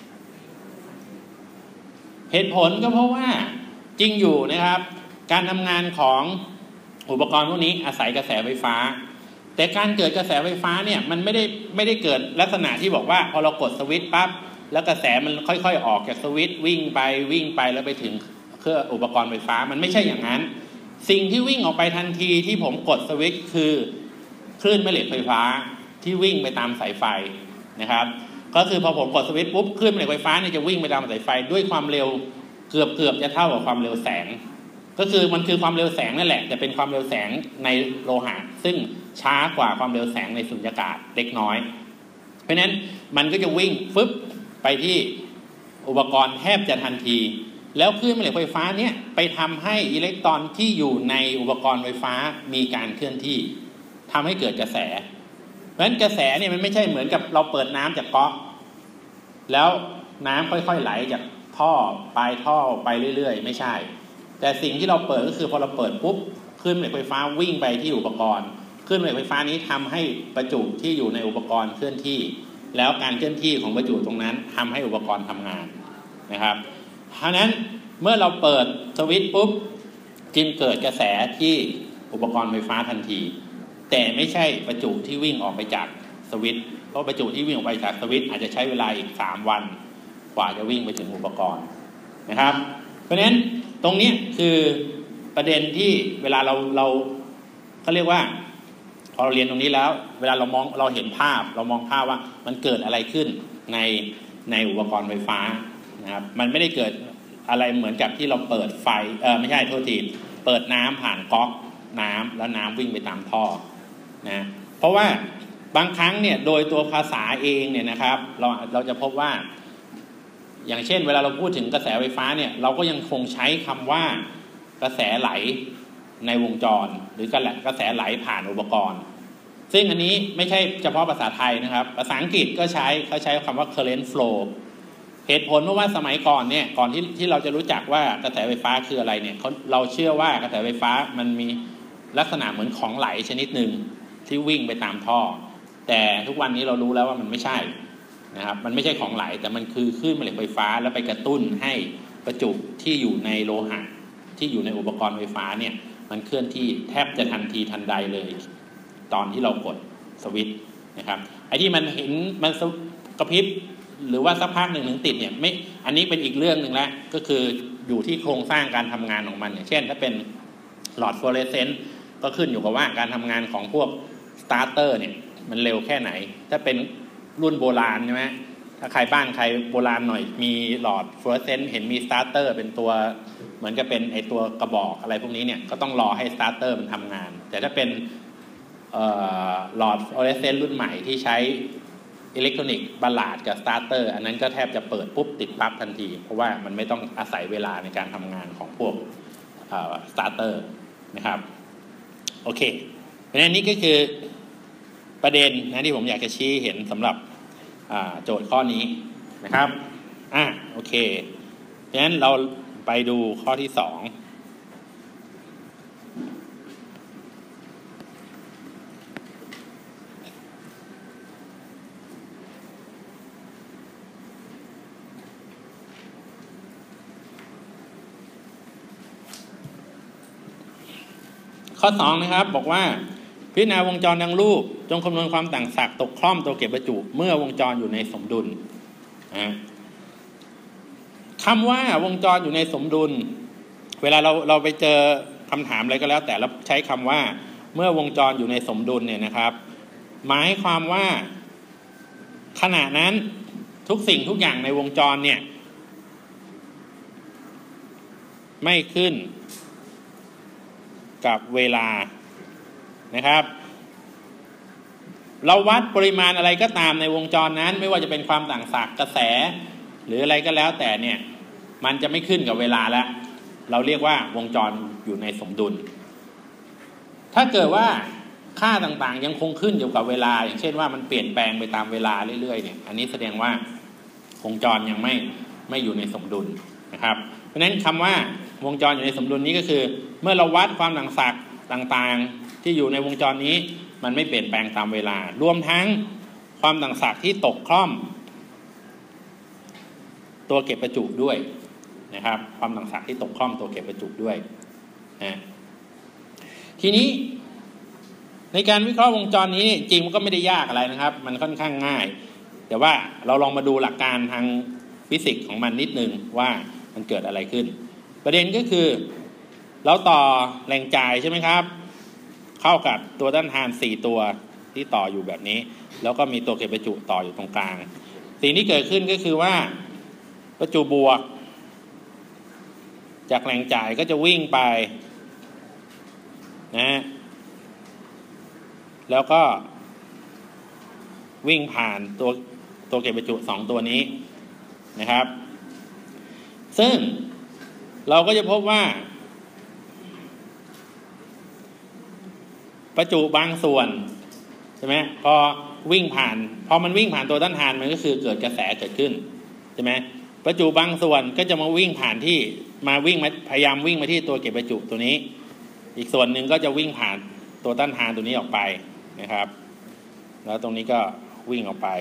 เหตุผลก็เพราะว่าจริงอยู่นะครับการทำงานของอุปกรณ์พวกนี้อาศัยกระแสไฟฟ้าแต่การเกิดกระแสไฟฟ้าเนี่ยมันไม่ได้เกิดลักษณะที่บอกว่าพอเรากดสวิตช์ปั๊บแล้วกระแสมันค่อยๆออกจากสวิตช์วิ่งไปแล้วไปถึงเครื่องอุปกรณ์ไฟฟ้ามันไม่ใช่อย่างนั้นสิ่งที่วิ่งออกไปทันทีที่ผมกดสวิตช์คือคลื่นแม่เหล็กไฟฟ้าที่วิ่งไปตามสายไฟนะครับก็คือพอผมกดสวิตช์ปุ๊บคลื่นแม่เหล็กไฟฟ้าเนี่ยจะวิ่งไปตามสายไฟด้วยความเร็วเกือบจะเท่ากับความเร็วแสงก็คือมันคือความเร็วแสงนั่นแหละแต่เป็นความเร็วแสงในโลหะซึ่งช้ากว่าความเร็วแสงในสุญญากาศเล็กน้อยเพราะฉะนั้นมันก็จะวิ่งฟึบไปที่อุปกรณ์แทบจะทันทีแล้วคลื่นแม่เหล็กไฟฟ้าเนี่ยไปทำให้อิเล็กตรอนที่อยู่ในอุปกรณ์ไฟฟ้ามีการเคลื่อนที่ทำให้เกิดกระแสเพราะฉะนั้นกระแสเนี่ยมันไม่ใช่เหมือนกับเราเปิดน้ำจากก๊อกแล้วน้ำค่อยๆไหลจากท่อปลายท่อไปเรื่อยๆไม่ใช่แต่สิ่งที่เราเปิดก็คือพอเราเปิดปุ๊บคลื่นแม่เหล็กไฟฟ้าวิ่งไปที่อุปกรณ์คลื่นแม่เหล็กไฟฟ้านี้ทำให้ประจุที่อยู่ในอุปกรณ์เคลื่อนที่แล้วการเคลื่อนที่ของประจุตรงนั้นทำให้อุปกรณ์ทำงานนะครับเพราะฉะนั้นเมื่อเราเปิดสวิตช์ปุ๊บจึงเกิดกระแสที่อุปกรณ์ไฟฟ้าทันทีแต่ไม่ใช่ประจุที่วิ่งออกไปจากสวิตช์เพราะประจุที่วิ่งออกไปจากสวิตช์อาจจะใช้เวลาอีก3 วันกว่าจะวิ่งไปถึงอุปกรณ์นะครับเพราะฉะนั้นตรงนี้คือประเด็นที่เวลาเราเขาเรียกว่าพอเราเรียนตรงนี้แล้วเวลาเราเห็นภาพเรามองภาพว่ามันเกิดอะไรขึ้นในอุปกรณ์ไฟฟ้านะครับมันไม่ได้เกิดอะไรเหมือนกับที่เราเปิดไฟไม่ใช่โทษทีเปิดน้ำผ่านก๊อกน้ำแล้วน้ำวิ่งไปตามท่อนะเพราะว่าบางครั้งเนี่ยโดยตัวภาษาเองเนี่ยนะครับเราจะพบว่าอย่างเช่นเวลาเราพูดถึงกระแสไฟฟ้าเนี่ยเราก็ยังคงใช้คำว่ากระแสไหลในวงจรหรือกระแสไหลผ่านอุปกรณ์ซึ่งอันนี้ไม่ใช่เฉพาะภาษาไทยนะครับภาษาอังกฤษก็เขาใช้คำว่า current flow เหตุผลเพราะว่าสมัยก่อนเนี่ยก่อนที่เราจะรู้จักว่ากระแสไฟฟ้าคืออะไรเนี่ยเราเชื่อว่ากระแสไฟฟ้ามันมีลักษณะเหมือนของไหลชนิดหนึ่งที่วิ่งไปตามท่อแต่ทุกวันนี้เรารู้แล้วว่ามันไม่ใช่นะครับมันไม่ใช่ของไหลแต่มันคือคลื่นแม่เหล็กไฟฟ้าแล้วไปกระตุ้นให้ประจุที่อยู่ในโลหะที่อยู่ในอุปกรณ์ไฟฟ้าเนี่ยมันเคลื่อนที่แทบจะทันทีทันใดเลยตอนที่เรากดสวิตช์นะครับไอ้ที่มันเห็นมันกระพริบหรือว่าสักพักหนึ่งถึงติดเนี่ยไม่อันนี้เป็นอีกเรื่องหนึ่งแล้วก็คืออยู่ที่โครงสร้างการทำงานของมันอย่างเช่นถ้าเป็นหลอดฟลูออเรสเซนต์ก็ขึ้นอยู่กับว่าการทำงานของพวกสตาร์เตอร์เนี่ยมันเร็วแค่ไหนถ้าเป็นรุ่นโบราณใช่ไหมถ้าใครบ้านใครโบราณหน่อยมีหลอดฟลูออเรสเซนต์เห็นมีสตาร์เตอร์เป็นตัวเหมือนกับเป็นไอตัวกระบอกอะไรพวกนี้เนี่ยก็ต้องรอให้สตาร์เตอร์มันทำงานแต่ถ้าเป็นหลอดฟลูออเรสเซนต์รุ่นใหม่ที่ใช้อิเล็กทรอนิกส์บัลลาดกับสตาร์เตอร์อันนั้นก็แทบจะเปิดปุ๊บติดปั๊บทันทีเพราะว่ามันไม่ต้องอาศัยเวลาในการทำงานของพวกสตาร์เตอร์นะครับโอเคเพราะฉะนั้นนี่ก็คือประเด็นนะที่ผมอยากจะชี้เห็นสำหรับโจทย์ข้อนี้นะครับโอเคเพราะฉะนั้นเราไปดูข้อที่2ข้อ2นะครับบอกว่าพิจารณาวงจรดังรูปจงคำนวณความต่างศักย์ตกคล่อมตัวเก็บประจุเมื่อวงจรอยู่ในสมดุลคำว่าวงจรอยู่ในสมดุลเวลาเราไปเจอคำถามอะไรก็แล้วแต่เราใช้คำว่าเมื่อวงจรอยู่ในสมดุลเนี่ยนะครับหมายความว่าขณะนั้นทุกสิ่งทุกอย่างในวงจรเนี่ยไม่ขึ้นกับเวลานะครับเราวัดปริมาณอะไรก็ตามในวงจรนั้นไม่ว่าจะเป็นความต่างศักย์กระแสหรืออะไรก็แล้วแต่เนี่ยมันจะไม่ขึ้นกับเวลาแล้วเราเรียกว่าวงจรอยู่ในสมดุลถ้าเกิดว่าค่าต่างๆยังคงขึ้นอยู่กับเวลาอย่างเช่นว่ามันเปลี่ยนแปลงไปตามเวลาเรื่อยๆเนี่ยอันนี้แสดงว่าวงจรยังไม่อยู่ในสมดุลนะครับเพราะฉะนั้นคำว่าวงจรอยู่ในสมดุลนี้ก็คือเมื่อเราวัดความต่างศักย์ต่างๆที่อยู่ในวงจรนี้มันไม่เปลี่ยนแปลงตามเวลารวมทั้งความต่างศักย์ที่ตกคล่อมตัวเก็บประจุด้วยนะครับความต่างศักย์ที่ตกคล่อมตัวเก็บประจุด้วยนะทีนี้ในการวิเคราะห์วงจรนี้จริงมันก็ไม่ได้ยากอะไรนะครับมันค่อนข้างง่ายแต่ว่าเราลองมาดูหลักการทางฟิสิกส์ของมันนิดนึงว่ามันเกิดอะไรขึ้นประเด็นก็คือเราต่อแรงจ่ายใช่ไหมครับเข้ากับตัวต้านทาน4ตัวที่ต่ออยู่แบบนี้แล้วก็มีตัวเก็บประจุต่ออยู่ตรงกลางสิ่งที่เกิดขึ้นก็คือว่าประจุบวกจากแรงจ่ายก็จะวิ่งไปนะแล้วก็วิ่งผ่านตัวเก็บประจุ2ตัวนี้นะครับซึ่งเราก็จะพบว่าประจุบางส่วนใช่ไหมพอมันวิ่งผ่านตัวต้านทานมันก็คือเกิดกระแสเกิดขึ้นใช่ไหมประจุบางส่วนก็จะมาวิ่งผ่านที่พยายามวิ่งมาที่ตัวเก็บประจุตัวนี้อีกส่วนหนึ่งก็จะวิ่งผ่านตัวต้านทานตัวนี้ออกไปนะครับแล้วตรงนี้ก็วิ่งออกไป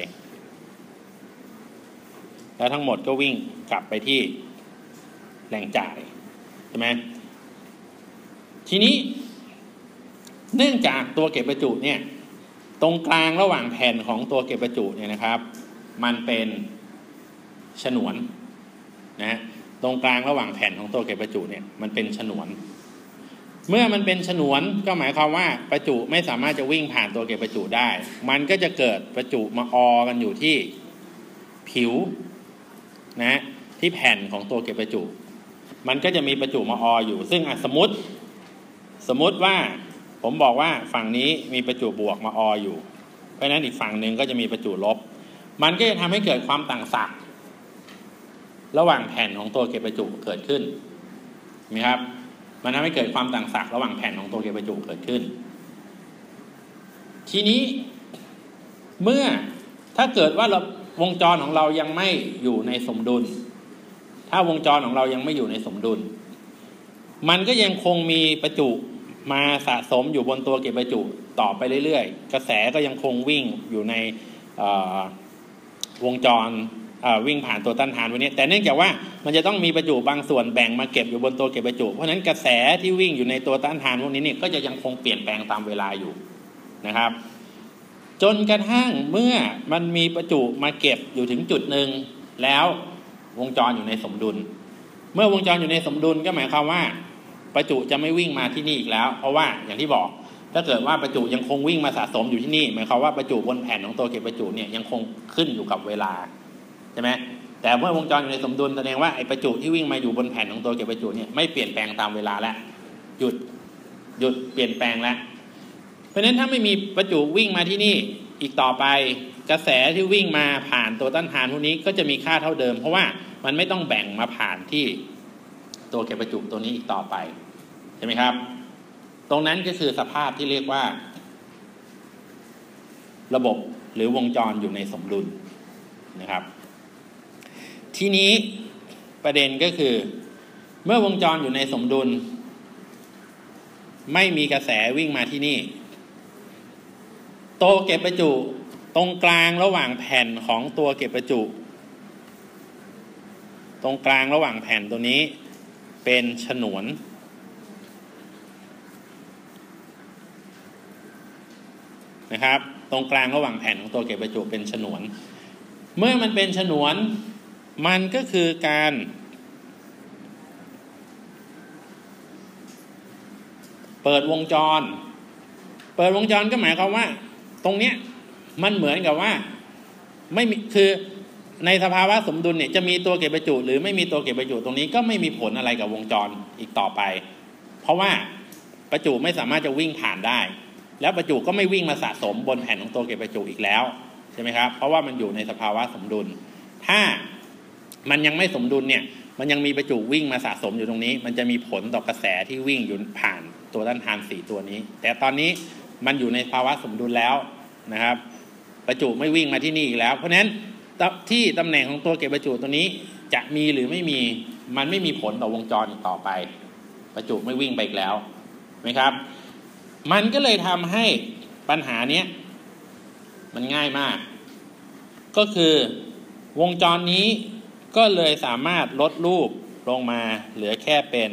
แล้วทั้งหมดก็วิ่งกลับไปที่แรงจ่ายใช่ไหมทีนี้เนื่องจากตัวเก็บประจุเนี่ยตรงกลางระหว่างแผ่นของตัวเก็บประจุเนี่ยนะครับมันเป็นฉนวนนะตรงกลางระหว่างแผ่นของตัวเก็บประจุเนี่ยมันเป็นฉนวนเมื่อมันเป็นฉนวนก็หมายความว่าประจุไม่สามารถจะวิ่งผ่านตัวเก็บประจุได้มันก็จะเกิดประจุมาออกันอยู่ที่ผิวนะที่แผ่นของตัวเก็บประจุมันก็จะมีประจุมาอออยู่ซึ่งสมมติว่าผมบอกว่าฝั่งนี้มีประจุบวกมาอออยู่เพราะฉะนั้นอีกฝั่งหนึ่งก็จะมีประจุลบมันก็จะทำให้เกิดความต่างศักย์ระหว่างแผ่นของตัวเก็บประจุเกิดขึ้นเห็นไหมครับมันทำให้เกิดความต่างศักย์ระหว่างแผ่นของตัวเก็บประจุเกิดขึ้นทีนี้เมื่อถ้าเกิดว่าวงจรของเรายังไม่อยู่ในสมดุลถ้าวงจรของเรายังไม่อยู่ในสมดุลมันก็ยังคงมีประจุมาสะสมอยู่บนตัวเก็บประจุต่อไปเรื่อยๆกระแสก็ยังคงวิ่งอยู่ในวงจรวิ่งผ่านตัวต้านทานพวกนี้แต่เนื่องจากว่ามันจะต้องมีประจุบางส่วนแบ่งมาเก็บอยู่บนตัวเก็บประจุเพราะฉะนั้นกระแสที่วิ่งอยู่ในตัวต้านทานพวกนี้เนี่ยก็จะยังคงเปลี่ยนแปลงตามเวลาอยู่นะครับจนกระทั่งเมื่อมันมีประจุมาเก็บอยู่ถึงจุดหนึ่งแล้ววงจรอยู่ในสมดุลเมื่อวงจรอยู่ในสมดุลก็หมายความว่าประจุจะไม่วิ่งมาที่นี่อีกแล้วเพราะว่าอย่างที่บอกถ้าเกิดว่าประจุยังคงวิ่งมาสะสมอยู่ที่นี่หมายความว่าประจุบนแผ่นของตัวเก็บประจุเนี่ยยังคงขึ้นอยู่กับเวลาใช่ไหมแต่เมื่อวงจรอยู่ในสมดุลแสดงว่าไอ้ประจุที่วิ่งมาอยู่บนแผ่นของตัวเก็บประจุเนี่ยไม่เปลี่ยนแปลงตามเวลาแล้วหยุดเปลี่ยนแปลงแล้วเพราะฉะนั้นถ้าไม่มีประจุวิ่งมาที่นี่อีกต่อไปกระแสที่วิ่งมาผ่านตัวต้านทานพวกนี้ก็จะมีค่าเท่าเดิมเพราะว่ามันไม่ต้องแบ่งมาผ่านที่ตัวเก็บประจุตัวนี้อีกต่อไปใช่ไหมครับตรงนั้นก็คือสภาพที่เรียกว่าระบบหรือวงจรอยู่ในสมดุลนะครับทีนี้ประเด็นก็คือเมื่อวงจรอยู่ในสมดุลไม่มีกระแสวิ่งมาที่นี่ตัวเก็บประจุตรงกลางระหว่างแผ่นของตัวเก็บประจุตรงกลางระหว่างแผ่นตัวนี้เป็นฉนวนนะครับตรงกลางระหว่างแผ่นของตัวเก็บประจุเป็นฉนวนเมื่อมันเป็นฉนวนมันก็คือการเปิดวงจรก็หมายความว่าตรงเนี้ยมันเหมือนกับว่าไม่มีคือในสภาวะสมดุลเนี่ยจะมีตัวเก็บประจุหรือไม่มีตัวเก็บประจุตรงนี้ก็ไม่มีผลอะไรกับวงจรอีกต่อไปเพราะว่าประจุไม่สามารถจะวิ่งผ่านได้แล้วประจุก็ไม่วิ่งมาสะสมบนแผ่นของตัวเก็บประจุอีกแล้วใช่ไหมครับเพราะว่ามันอยู่ในสภาวะสมดุลถ้ามันยังไม่สมดุลเนี่ยมันยังมีประจุวิ่งมาสะสมอยู่ตรงนี้มันจะมีผลต่อกระแสที่วิ่งอยู่ผ่านตัวต้านทาน4ตัวนี้แต่ตอนนี้มันอยู่ในภาวะสมดุลแล้วนะครับประจุไม่วิ่งมาที่นี่อีกแล้วเพราะฉะนั้นที่ตำแหน่งของตัวเก็บประจุตัวนี้จะมีหรือไม่มีมันไม่มีผลต่อวงจรอีกต่อไปประจุไม่วิ่งไปอีกแล้วไหมครับมันก็เลยทำให้ปัญหาเนี้ยมันง่ายมากก็คือวงจรนี้ก็เลยสามารถลดรูปลงมาเหลือแค่เป็น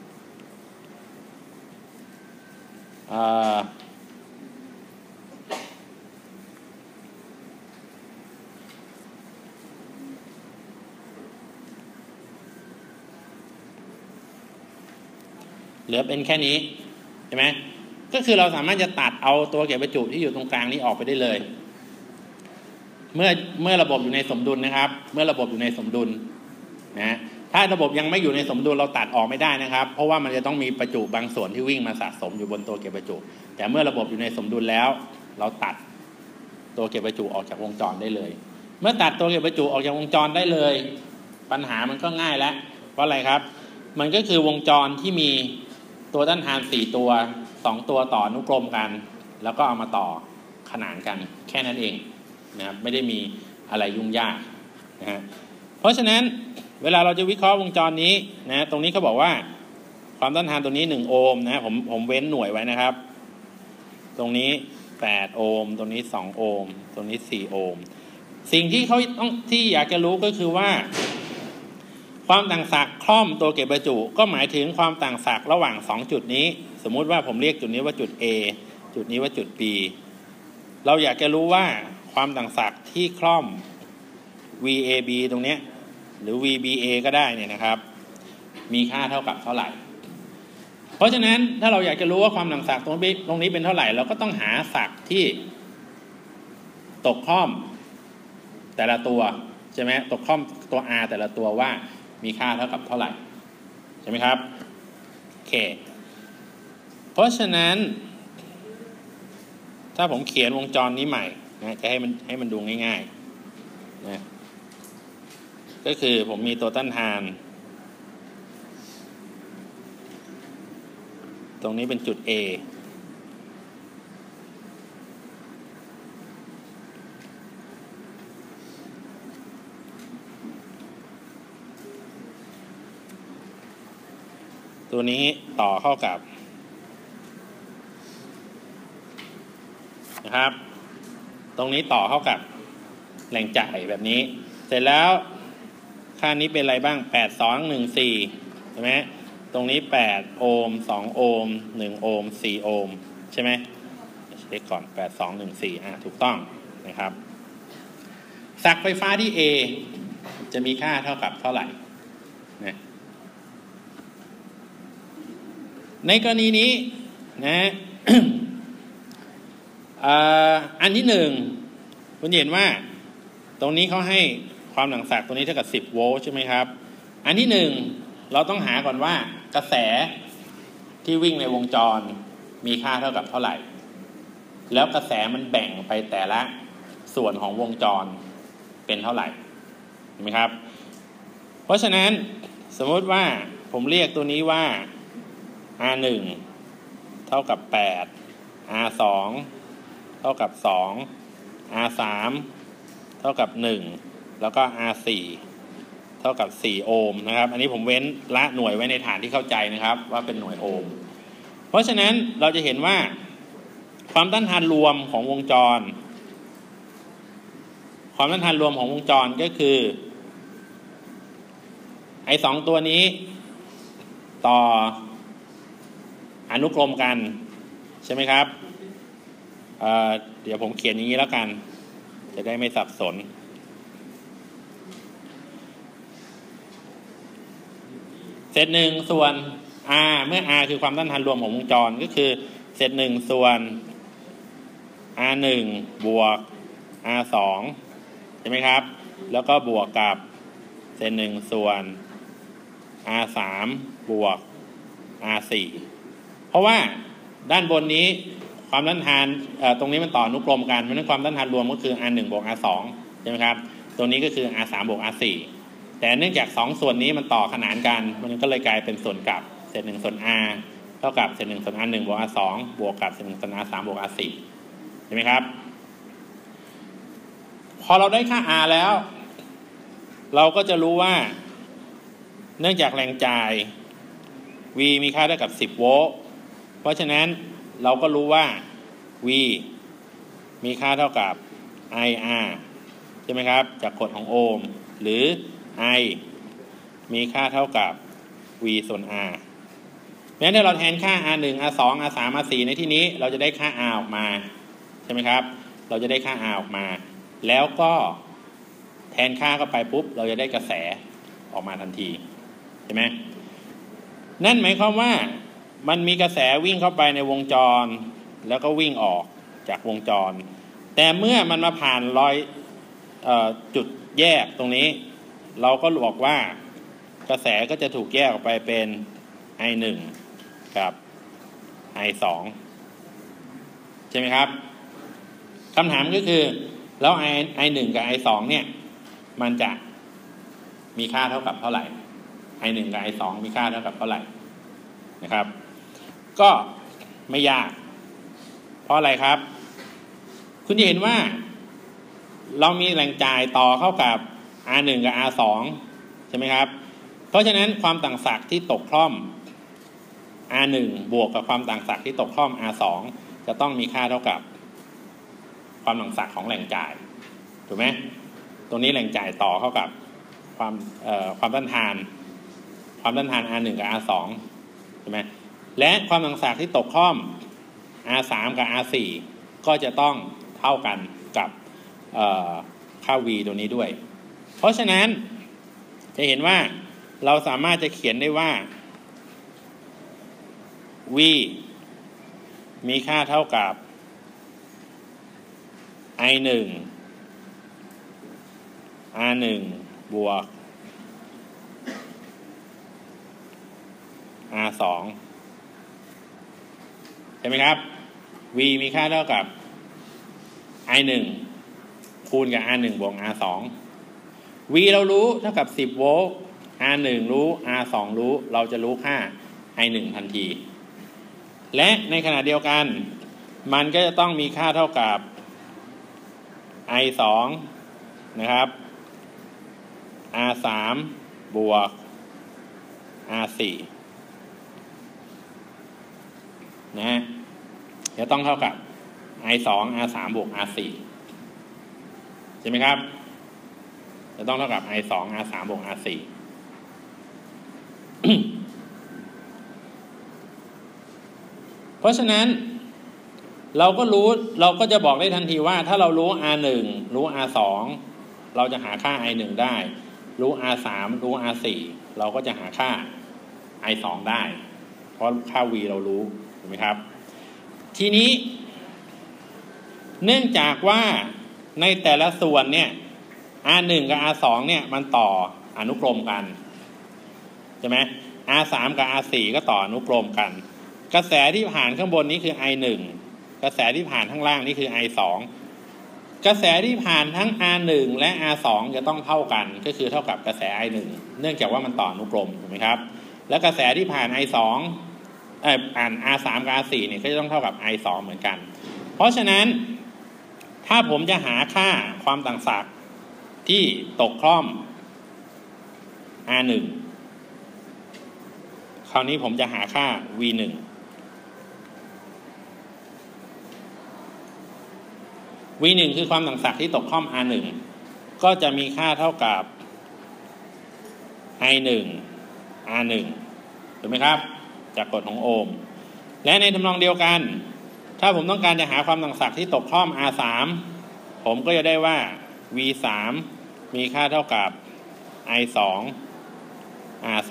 เหลือเป็นแค่นี้ใช่ไหมก็คือเราสามารถจะตัดเอาตัวเก็บประจุที่อยู่ตรงกลางนี้ออกไปได้เลยเมื่อระบบอยู่ในสมดุลนะครับเมื่อระบบอยู่ในสมดุลนะถ้าระบบยังไม่อยู่ในสมดุลเราตัดออกไม่ได้นะครับเพราะว่ามันจะต้องมีประจุบางส่วนที่วิ่งมาสะสมอยู่บนตัวเก็บประจุแต่เมื่อระบบอยู่ในสมดุลแล้วเราตัดตัวเก็บประจุออกจากวงจรได้เลยเมื่อตัดตัวเก็บประจุออกจากวงจรได้เลยปัญหามันก็ง่ายแล้วเพราะอะไรครับมันก็คือวงจรที่มีตัวต้านทาน4ตัว2ตัวต่ออนุกรมกันแล้วก็เอามาต่อขนานกันแค่นั้นเองนะครับไม่ได้มีอะไรยุ่งยากนะฮะเพราะฉะนั้นเวลาเราจะวิเคราะห์วงจรนี้นะตรงนี้เขาบอกว่าความต้านทานตัวนี้1โอห์มนะผมเว้นหน่วยไว้นะครับตรงนี้8โอห์มตรงนี้2โอห์มตรงนี้4โอห์มสิ่งที่เขาต้องที่อยากจะรู้ก็คือว่าความต่างศักย์คล่อมตัวเก็บประจุก็หมายถึงความต่างศักย์ระหว่าง2จุดนี้สมมุติว่าผมเรียกจุดนี้ว่าจุด A จุดนี้ว่าจุด B เราอยากจะรู้ว่าความต่างศักย์ที่คล่อม VAB ตรงนี้หรือ VBA ก็ได้เนี่ยนะครับมีค่าเท่ากับเท่าไหร่เพราะฉะนั้นถ้าเราอยากจะรู้ว่าความหลังศักย์ตรงนี้เป็นเท่าไหร่เราก็ต้องหาศักย์ที่ตกข้อมแต่ละตัวใช่ไหมตกข้อมตัว r แต่ละตัวว่ามีค่าเท่ากับเท่าไหร่ใช่ไหมครับโอเคเพราะฉะนั้นถ้าผมเขียนวงจรนี้ใหม่นะจะให้มันดูง่ายๆนะก็คือผมมีตัวต้านทานตรงนี้เป็นจุด A ตัวนี้ต่อเข้ากับนะครับตรงนี้ต่อเข้ากับแหล่งจ่ายแบบนี้เสร็จแล้วค่านี้เป็นอะไรบ้าง8214ใช่ไหมตรงนี้8โอห์ม2โอห์ม1โอห์ม4โอห์มใช่ไหมเช็คก่อน8214ถูกต้องนะครับศักย์ไฟฟ้าที่ A จะมีค่าเท่ากับเท่าไหร่นะในกรณีนี้นะ อันที่หนึ่งคุณเห็นว่าตรงนี้เขาให้ความหลังศักย์ตัวนี้เท่ากับ10โวลต์ใช่ไหมครับอันที่หนึ่งเราต้องหาก่อนว่ากระแสที่วิ่งในวงจรมีค่าเท่ากับเท่าไหร่แล้วกระแสมันแบ่งไปแต่ละส่วนของวงจรเป็นเท่าไหร่เห็นไหมครับเพราะฉะนั้นสมมติว่าผมเรียกตัวนี้ว่า R1 เท่ากับ8 R2 เท่ากับ2 R3 เท่ากับ1แล้วก็ R4 เท่ากับ4โอห์มนะครับอันนี้ผมเว้นละหน่วยไว้ในฐานที่เข้าใจนะครับว่าเป็นหน่วยโอห์มเพราะฉะนั้นเราจะเห็นว่าความต้านทานรวมของวงจรก็คือไอ้2ตัวนี้ต่ออนุกรมกันใช่ไหมครับเดี๋ยวผมเขียนอย่างนี้แล้วกันจะได้ไม่สับสนเศษ1ส่วน r เมื่อ r คือความต้านทานรวมของวงจรก็คือเศษ1ส่วน r1 บวก r2 ใช่ไหมครับแล้วก็บวกกับเศษ1ส่วน r3 บวก r4 เพราะว่าด้านบนนี้ความต้านทานตรงนี้มันต่ออนุกรมกันเพราะฉะนั้นความต้านทานรวมก็คือ r1 บวก r2 ใช่ไหมครับตัวนี้ก็คือ r3 บวก r4 แต่เนื่องจาก2ส่วนนี้มันต่อขนานกันมันก็เลยกลายเป็นส่วนกับเศษ1ส่วน r เท่ากับเศษ1ส่วน r1 บวก r2 บวกกับเศษ1ส่วน r3 บวก r4 ใช่ไหมครับพอเราได้ค่า r แล้วเราก็จะรู้ว่าเนื่องจากแรงจ่าย V มีค่าเท่ากับ10โวลต์เพราะฉะนั้นเราก็รู้ว่า V มีค่าเท่ากับ IR ใช่ไหมครับจากกฎของโอห์มหรือ I มีค่าเท่ากับ V ส่วน R เพราะฉะนั้นถ้าเราแทนค่า R1 R2 R3 R4 ในที่นี้เราจะได้ค่า R ออกมาใช่ไหมครับเราจะได้ค่า R ออกมาแล้วก็แทนค่าเข้าไปปุ๊บเราจะได้กระแสออกมาทันทีใช่ไหมนั่นหมายความว่ามันมีกระแสวิ่งเข้าไปในวงจรแล้วก็วิ่งออกจากวงจรแต่เมื่อมันมาผ่านรอยจุดแยกตรงนี้เราก็บอกว่ากระแสก็จะถูกแยกออกไปเป็น I1 กับ I2 ใช่ไหมครับคำถามก็คือแล้ว I1 กับ I2 เนี่ยมันจะมีค่าเท่ากับเท่าไหร่ I1 กับ I2 มีค่าเท่ากับเท่าไหร่นะครับก็ไม่ยากเพราะอะไรครับคุณจะเห็นว่าเรามีแหล่งจ่ายต่อเข้ากับ R1 กับ R2 ใช่ไหมครับเพราะฉะนั้นความต่างศักย์ที่ตกคล่อม R1 บวกกับความต่างศักย์ที่ตกคล่อม R2 จะต้องมีค่าเท่ากับความต่างศักย์ของแหล่งจ่ายถูกไหมตรงนี้แหล่งจ่ายต่อเข้ากับความต้านทานR1 กับ R2 ใช่ไหมและความต่างศักย์ที่ตกคล่อม R3 กับ R4 ก็จะต้องเท่ากันกับค่า V ตัวนี้ด้วยเพราะฉะนั้นจะเห็นว่าเราสามารถจะเขียนได้ว่า v มีค่าเท่ากับ i1 r1 บวก r2 ใช่ไหมครับ v มีค่าเท่ากับ i1 คูณกับ r1 บวก r2 v เรารู้เท่ากับ10โวลต์ r1 รู้ r2 รู้เราจะรู้ค่า i1 ทันทีและในขณะเดียวกันมันก็จะต้องมีค่าเท่ากับ i2 นะครับ r3 บวก r4 นะฮะจะต้องเท่ากับ i2 r3 บวก r4 ใช่ไหมครับจะต้องเท่ากับ i2 r3 บวก r4 เพราะฉะนั้นเราก็จะบอกได้ทันทีว่าถ้าเรารู้ r1 รู้ r2 เราจะหาค่า i1 ได้รู้ r3 รู้ r4 เราก็จะหาค่า i2 ได้เพราะค่า v เรารู้ถูกไหมครับทีนี้เนื่องจากว่าในแต่ละส่วนเนี่ย r1 กับ r2 เนี่ยมันต่ออนุกรมกันใช่ไหม r3 กับ r4 ก็ต่ออนุกรมกันกระแสที่ผ่านข้างบนนี้คือ i1 กระแสที่ผ่านข้างล่างนี่คือ i2 กระแสที่ผ่านทั้ง r1 และ r2 จะต้องเท่ากันก็คือเท่ากับกระแส i1 เนื่องจากว่ามันต่ออนุกรมถูกไหมครับและกระแสที่ผ่าน i2 ผ่าน r3 กับ r4 เนี่ยก็จะต้องเท่ากับ i2 เหมือนกันเพราะฉะนั้นถ้าผมจะหาค่าความต่างศักย์ที่ตกคล่อม r1 คราวนี้ผมจะหาค่า v1 v1 คือความต่างศักย์ที่ตกคล่อม r1 ก็จะมีค่าเท่ากับ i1 r1 ถูกไหมครับจากกฎของโอห์มและในทำนองเดียวกันถ้าผมต้องการจะหาความต่างศักย์ที่ตกคล่อม r3 ผมก็จะได้ว่า v3 มีค่าเท่ากับ i2 r3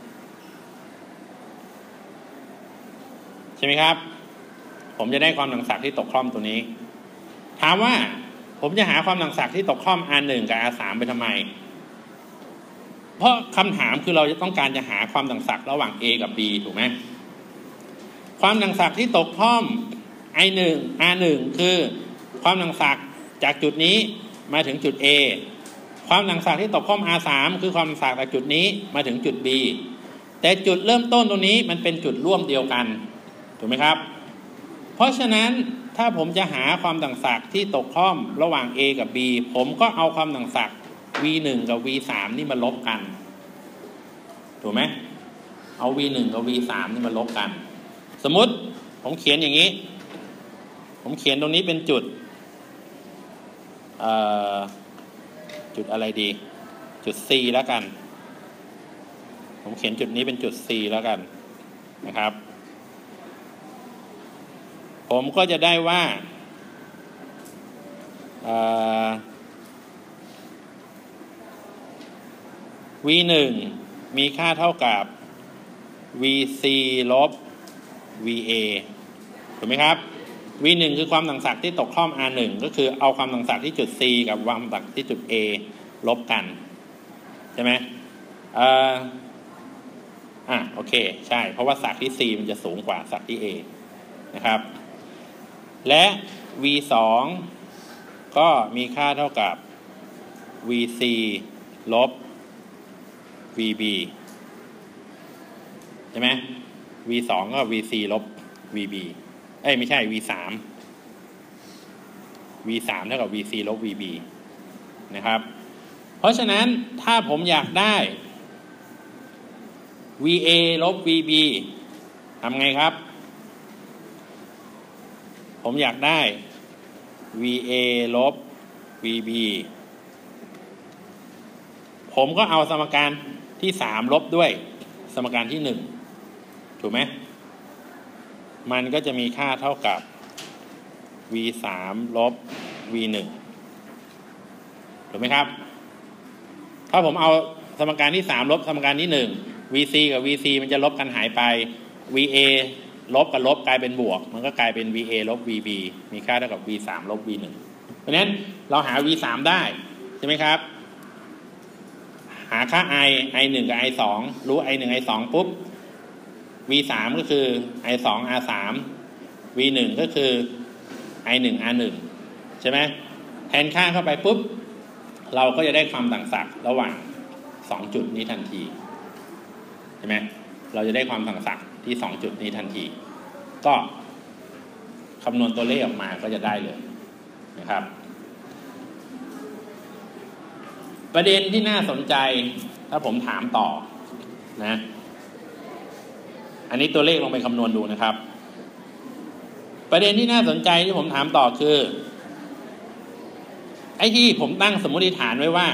ใช่ไหมครับผมจะได้ความต่างศักย์ที่ตกคล่อมตัวนี้ถามว่าผมจะหาความต่างศักย์ที่ตกคล่อม r1 กับ r3 ไปทำไมเพราะคำถามคือเราจะต้องการจะหาความต่างศักย์ระหว่าง a กับ b ถูกไหมความต่างศักย์ที่ตกคล่อม i1 r1 คือความต่างศักย์จากจุดนี้มาถึงจุด a ความต่างศักย์ที่ตกคล่อม r3 คือความต่างศักย์จากจุดนี้มาถึงจุด b แต่จุดเริ่มต้นตรงนี้มันเป็นจุดร่วมเดียวกันถูกไหมครับเพราะฉะนั้นถ้าผมจะหาความต่างศักย์ที่ตกคล่อมระหว่าง a กับ b ผมก็เอาความต่างศักย์ v1 กับ v3 นี่มาลบกันถูกไหมเอา v1 กับ v3 นี่มาลบกันสมมุติผมเขียนอย่างนี้ผมเขียนตรงนี้เป็นจุดจุดอะไรดีจุด C แล้วกันผมเขียนจุดนี้เป็นจุด C แล้วกันนะครับผมก็จะได้ว่าv1 มีค่าเท่ากับ vc ลบ va ถูกไหมครับ v1 คือความต่างศักย์ที่ตกคล่อม r1 ก็คือเอาความต่างศักย์ที่จุด c กับความต่างศักย์ที่จุด a ลบกันใช่ไหมโอเคใช่เพราะว่าศักย์ที่ c มันจะสูงกว่าศักย์ที่ a นะครับและ v2 ก็มีค่าเท่ากับ vc ลบ vb ใช่ไหม v2 ก็ vc ลบ vb ไม่ใช่ v3 เท่ากับ vc ลบ vb นะครับเพราะฉะนั้นถ้าผมอยากได้ va ลบ vb ทำไงครับผมอยากได้ va ลบ vb ผมก็เอาสมการที่3ลบด้วยสมการที่1ถูกไหมมันก็จะมีค่าเท่ากับ v3 ลบ v1 ถูกไหมครับถ้าผมเอาสมการที่3ลบสมการที่1 vc กับ vc มันจะลบกันหายไป va ลบกับลบกลายเป็นบวกมันก็กลายเป็น VA ลบ VB มีค่าเท่ากับ V3 ลบ V1 เพราะฉะนั้นเราหา V3 ได้ใช่ไหมครับหาค่า I1 กับ I2 รู้ I1 I2 ปุ๊บ V3 ก็คือ I2 R3 V1 ก็คือ I1 R1 ใช่ไหมแทนค่าเข้าไปปุ๊บเราก็จะได้ความต่างศักย์ระหว่าง2จุดนี้ทันทีใช่ไหมเราจะได้ความต่างศักย์ที่2จุดนี้ทันทีก็คำนวณตัวเลขออกมาก็จะได้เลยนะครับประเด็นที่น่าสนใจถ้าผมถามต่อนะอันนี้ตัวเลขลองไปคำนวณดูนะครับประเด็นที่น่าสนใจที่ผมถามต่อคือไอ้ที่ผมตั้งสมมติฐานไว้ว่า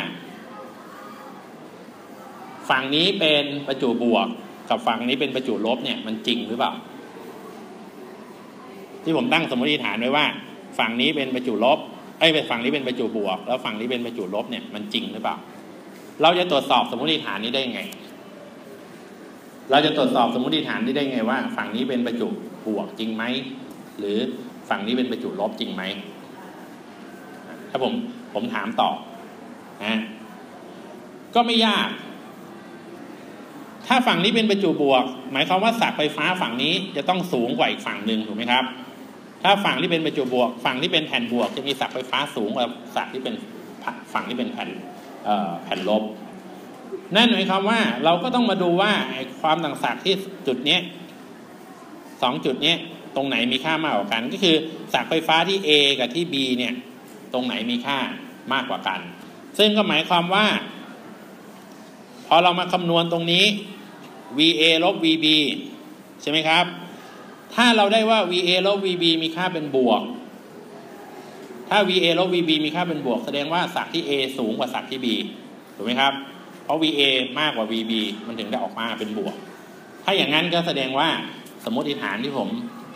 ฝั่งนี้เป็นประจุบวกกับฝั่งนี้เป็นประจุลบเนี่ยมันจริงหรือเปล่าที่ผมตั้งสมมติฐานไว้ว่าฝั่งนี้เป็นประจุลบฝั่งนี้เป็นประจุบวกแล้วฝั่งนี้เป็นประจุลบเนี่ยมันจริงหรือเปล่าเราจะตรวจสอบสมมติฐานนี้ได้ไงเราจะตรวจสอบสมมติฐานนี้ได้ไงว่าฝั่งนี้เป็นประจุบวกจริงไหมหรือฝั่งนี้เป็นประจุลบจริงไหมถ้าผมถามต่อนะก็ไม่ยากถ้าฝั่งนี้เป็นประจุบวกหมายความว่าศักย์ไฟฟ้าฝั่งนี้จะต้องสูงกว่าอีกฝั่งหนึ่งถูกไหมครับถ้าฝั่งที่เป็นประจุบวกฝั่งที่เป็นแผ่นบวกจะมีศักย์ไฟฟ้าสูงกว่าศักย์ที่เป็นฝั่งที่เป็นแผ่นลบนั่นหมายความว่าเราก็ต้องมาดูว่าความต่างศักย์ที่จุดนี้2จุดนี้ตรงไหนมีค่ามากกว่ากันก็คือศักย์ไฟฟ้าที่ A กับที่ B เนี่ยตรงไหนมีค่ามากกว่ากันซึ่งก็หมายความว่าพอเรามาคำนวณตรงนี้ VA ลบ VB ใช่ไหมครับถ้าเราได้ว่า VA ลบ VB มีค่าเป็นบวกถ้า VA ลบ VB มีค่าเป็นบวกแสดงว่าศักย์ที่ A สูงกว่าศักย์ที่ B ถูกไหมครับเพราะ VA มากกว่า VB มันถึงได้ออกมาเป็นบวกถ้าอย่างนั้นก็แสดงว่าสมมติฐานที่ผม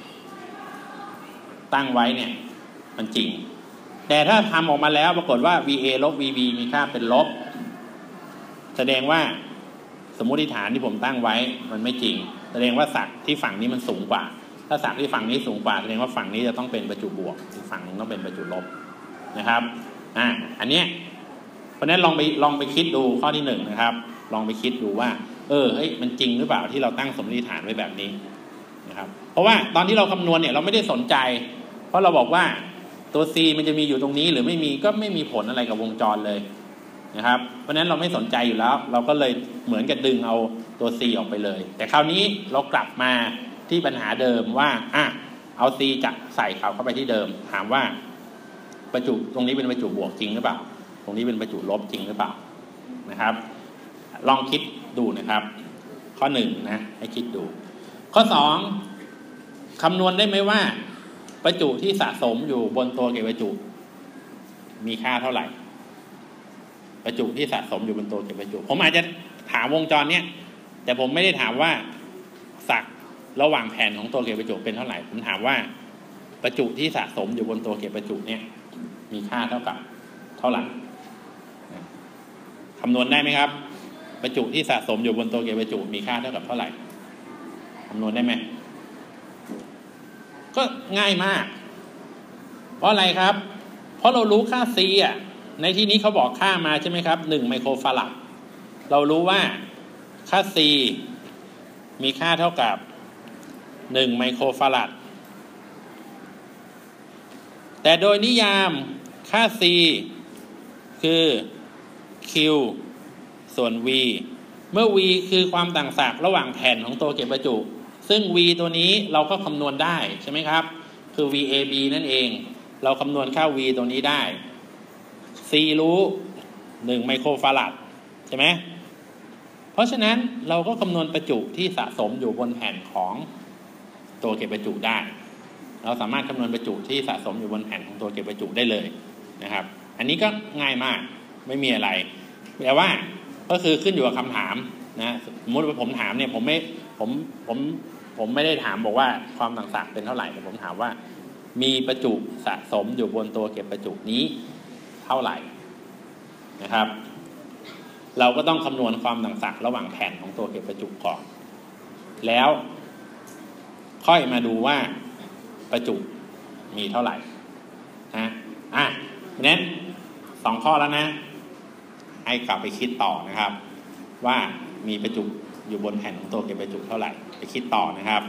ตั้งไว้เนี่ยมันจริงแต่ถ้าทำออกมาแล้วปรากฏว่า VA ลบ VB มีค่าเป็นลบแสดงว่าสมมติฐานที่ผมตั้งไว้มันไม่จริงแสดงว่าศักย์ที่ฝั่งนี้มันสูงกว่าถ้าศักย์ที่ฝั่งนี้สูงกว่าแสดงว่าฝั่งนี้จะต้องเป็นประจุบวกอีกฝั่งนึงต้องเป็นประจุลบนะครับอันเนี้ยเพราะนั้นลองไปคิดดูข้อที่1นะครับลองไปคิดดูว่าเฮ้ยมันจริงหรือเปล่าที่เราตั้งสมมติฐานไว้แบบนี้นะครับเพราะว่าตอนที่เราคำนวณเนี่ยเราไม่ได้สนใจเพราะเราบอกว่าตัว C มันจะมีอยู่ตรงนี้หรือไม่มีก็ไม่มีผลอะไรกับวงจรเลยนะครับเพราะฉะนั้นเราไม่สนใจอยู่แล้วเราก็เลยเหมือนกับดึงเอาตัว C ออกไปเลยแต่คราวนี้เรากลับมาที่ปัญหาเดิมว่าเอา C จะใส่เข้าไปที่เดิมถามว่าประจุตรงนี้เป็นประจุบวกจริงหรือเปล่าตรงนี้เป็นประจุลบจริงหรือเปล่านะครับลองคิดดูนะครับข้อ1นะให้คิดดูข้อ2คำนวณได้ไหมว่าประจุที่สะสมอยู่บนตัวเก็บประจุมีค่าเท่าไหร่ประจุที่สะสมอยู่บนตัวเก็บประจุผมอาจจะถามวงจรเนี้ยแต่ผมไม่ได้ถามว่าศักย์ระหว่างแผ่นของตัวเก็บประจุเป็นเท่าไหร่ผมถามว่าประจุที่สะสมอยู่บนตัวเก็บประจุเนี่ยมีค่าเท่ากับเท่าไหร่คำนวณได้ไหมครับประจุที่สะสมอยู่บนตัวเก็บประจุมีค่าเท่ากับเท่าไหร่คำนวณได้ไหมก็ง่ายมากเพราะอะไรครับเพราะเรารู้ค่า C ในที่นี้เขาบอกค่ามาใช่ไหมครับ1ไมโครฟาราดเรารู้ว่าค่า C มีค่าเท่ากับ1ไมโครฟาราดแต่โดยนิยามค่า C คือ Q ส่วน V เมื่อ V คือความต่างศักย์ระหว่างแผ่นของตัวเก็บประจุซึ่ง V ตัวนี้เราก็คำนวณได้ใช่ไหมครับคือ VAB นั่นเองเราคำนวณค่า V ตัวนี้ได้ C รู้1ไมโครฟาราดใช่ไหมเพราะฉะนั้นเราก็คำนวณประจุที่สะสมอยู่บนแผ่นของตัวเก็บประจุได้เราสามารถคำนวณประจุที่สะสมอยู่บนแผ่นของตัวเก็บประจุได้เลยนะครับอันนี้ก็ง่ายมากไม่มีอะไรแต่ว่าก็คือขึ้นอยู่กับคำถามนะสมมติว่าผมถามเนี่ยผมไม่ได้ถามบอกว่าความต่างศักย์เป็นเท่าไหร่แต่ผมถามว่ามีประจุสะสมอยู่บนตัวเก็บประจุนี้เท่าไหร่นะครับเราก็ต้องคำนวณความต่างศักย์ระหว่างแผ่นของตัวเก็บประจุก่อนแล้วค่อยมาดูว่าประจุมีเท่าไหร่นะเพราะฉะนั้น2 ข้อแล้วนะให้กลับไปคิดต่อนะครับว่ามีประจุอยู่บนแผ่นของตัวเก็บประจุเท่าไหร่ไปคิดต่อนะครับ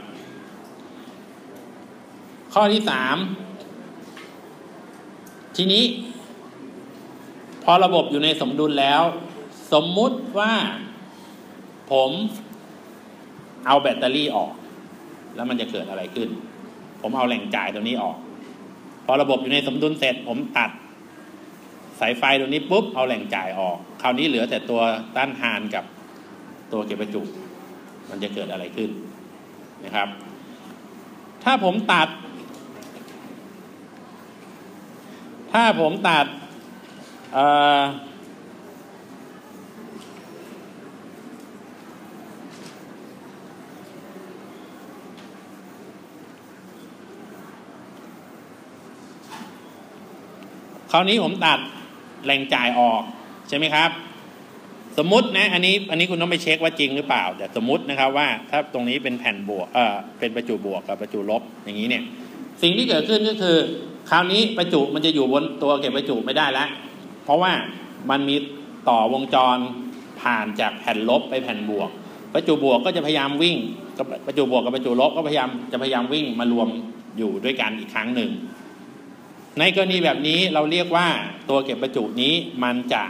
ข้อที่3ทีนี้พอระบบอยู่ในสมดุลแล้วสมมุติว่าผมเอาแบตเตอรี่ออกแล้วมันจะเกิดอะไรขึ้นผมเอาแหล่งจ่ายตัวนี้ออกพอระบบอยู่ในสมดุลเสร็จผมตัดสายไฟตัวนี้ปุ๊บเอาแหล่งจ่ายออกคราวนี้เหลือแต่ตัวต้านทานกับตัวเก็บประจุมันจะเกิดอะไรขึ้นนะครับถ้าผมตัดคราวนี้ผมตัดแหล่งจ่ายออกใช่ไหมครับสมมุตินะอันนี้คุณต้องไปเช็คว่าจริงหรือเปล่าแต่สมมุตินะครับว่าถ้าตรงนี้เป็นแผ่นบวกเป็นประจุบวกกับประจุลบอย่างนี้เนี่ยสิ่งที่เกิดขึ้นก็คือคราวนี้ประจุมันจะอยู่บนตัวเก็บประจุไม่ได้แล้วเพราะว่ามันมีต่อวงจรผ่านจากแผ่นลบไปแผ่นบวกประจุบวกก็จะพยายามวิ่งกับประจุบวกกับประจุลบก็พยายามวิ่งมารวมอยู่ด้วยกันอีกครั้งหนึ่งในกรณีแบบนี้เราเรียกว่าตัวเก็บประจุนี้มันจะ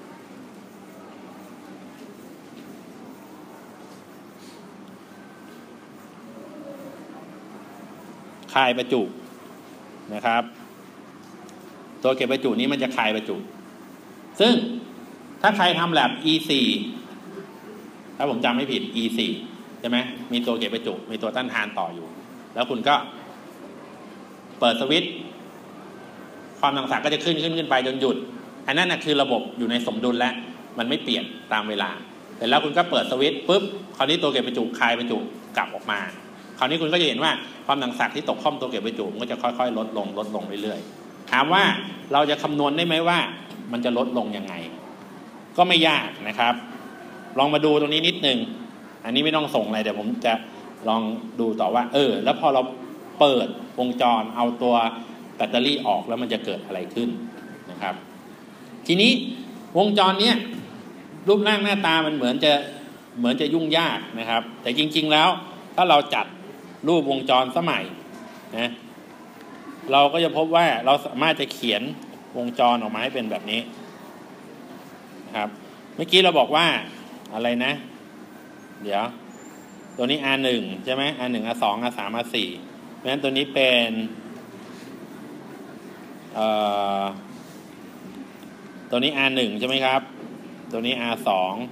คายประจุนะครับตัวเก็บประจุนี้มันจะคายประจุซึ่งถ้าใครทำแลบ E4 ถ้าผมจำไม่ผิด E4 ใช่ไหมมีตัวเก็บประจุมีตัวต้านทานต่ออยู่แล้วคุณก็เปิดสวิตช์ความดันก็จะขึ้นไปจนหยุดอันนั้นคือระบบอยู่ในสมดุลแล้วมันไม่เปลี่ยนตามเวลาแต่แล้วคุณก็เปิดสวิตช์ปุ๊บคราวนี้ตัวเก็บประจุคายประจุกลับออกมาคราวนี้คุณก็จะเห็นว่าความดันที่ตกข้อมตัวเก็บประจุมันก็จะค่อยๆลดลงเรื่อยๆถามว่าเราจะคำนวณได้ไหมว่ามันจะลดลงยังไงก็ไม่ยากนะครับลองมาดูตรงนี้นิดนึงอันนี้ไม่ต้องส่งอะไรเดี๋ยวผมจะลองดูต่อว่าแล้วพอเราเปิดวงจรเอาตัวแบตเตอรี่ออกแล้วมันจะเกิดอะไรขึ้นนะครับทีนี้วงจรเนี้ยรูปร่างหน้าตามันเหมือนจะยุ่งยากนะครับแต่จริงๆแล้วถ้าเราจัดรูปวงจรสมัยนะเราก็จะพบว่าเราสามารถจะเขียนวงจรออกมาให้เป็นแบบนี้นะครับเมื่อกี้เราบอกว่าอะไรนะเดี๋ยวตัวนี้ R1 ใช่ไหม R1 R2 R3 R4 เพราะฉะนั้นตัวนี้เป็นตัวนี้ R1 ใช่ไหมครับตัวนี้ R2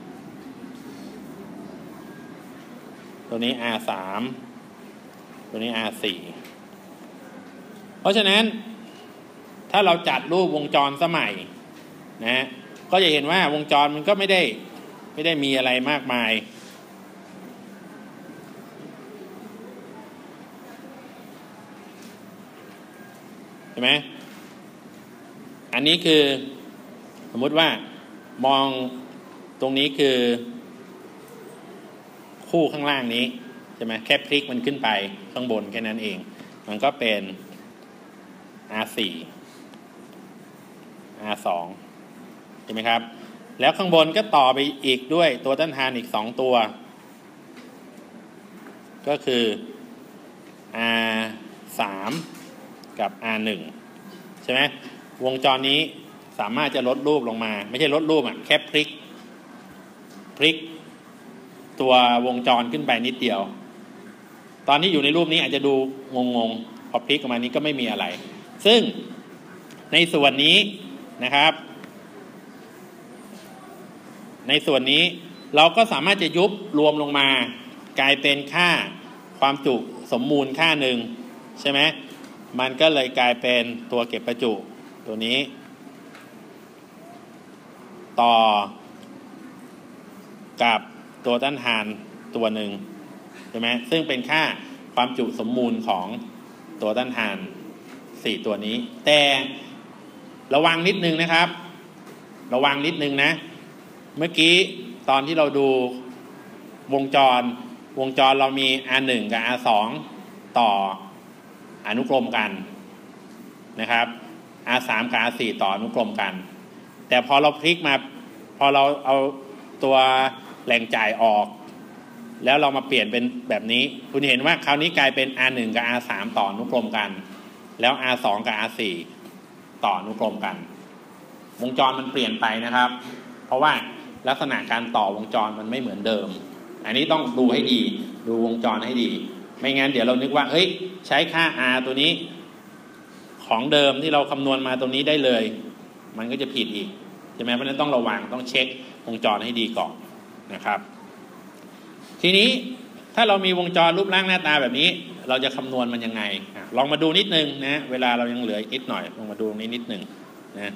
ตัวนี้ R3 ตัวนี้ R4 เพราะฉะนั้นถ้าเราจัดรูปวงจรสมัยนะก็จะเห็นว่าวงจรมันก็ไม่ได้มีอะไรมากมายใช่ไหมอันนี้คือสมมุติว่ามองตรงนี้คือคู่ข้างล่างนี้ใช่ไหมแค่พลิกมันขึ้นไปข้างบนแค่นั้นเองมันก็เป็น R4 R2 ใช่ไหมครับแล้วข้างบนก็ต่อไปอีกด้วยตัวต้านทานอีก2ตัวก็คือ R3 กับ R1 ใช่ไหมวงจรนี้สามารถจะลดรูปลงมาไม่ใช่ลดรูปแค่พลิกตัววงจรขึ้นไปนิดเดียวตอนนี้อยู่ในรูปนี้อาจจะดูงงพอพลิกออกมานี้ก็ไม่มีอะไรซึ่งในส่วนนี้นะครับในส่วนนี้เราก็สามารถจะยุบรวมลงมากลายเป็นค่าความจุสมมูลค่าหนึ่งใช่ไหมมันก็เลยกลายเป็นตัวเก็บประจุตัวนี้ต่อกับตัวต้านทานตัวหนึ่งใช่ไหมซึ่งเป็นค่าความจุสมมูลของตัวต้านทาน4ตัวนี้แต่ระวังนิดนึงนะครับระวังนิดนึงนะเมื่อกี้ตอนที่เราดูวงจรเรามี R1 กับ R2 ต่ออนุกรมกันนะครับ R3 กับ R4 ต่ออนุกรมกันแต่พอเราพลิกมาพอเราเอาตัวแหล่งจ่ายออกแล้วเรามาเปลี่ยนเป็นแบบนี้คุณเห็นว่าคราวนี้กลายเป็น R1 กับ R3 ต่ออนุกรมกันแล้ว R2 กับ R4 ต่ออนุกรมกันวงจรมันเปลี่ยนไปนะครับเพราะว่าลักษณะการต่อวงจรมันไม่เหมือนเดิมอันนี้ต้องดูให้ดีดูวงจรให้ดีไม่งั้นเดี๋ยวเรานึกว่าเฮ้ยใช้ค่า R ตัวนี้ของเดิมที่เราคำนวณมาตรงนี้ได้เลยมันก็จะผิดอีกใช่ไหมเพราะฉะนั้นต้องระวังต้องเช็ควงจรให้ดีก่อนนะครับทีนี้ถ้าเรามีวงจรรูปร่างหน้าตาแบบนี้เราจะคำนวณมันยังไงลองมาดูนิดนึงนะเวลาเรายังเหลือนิดหน่อยลองมาดูตรงนี้นิดนึงนะ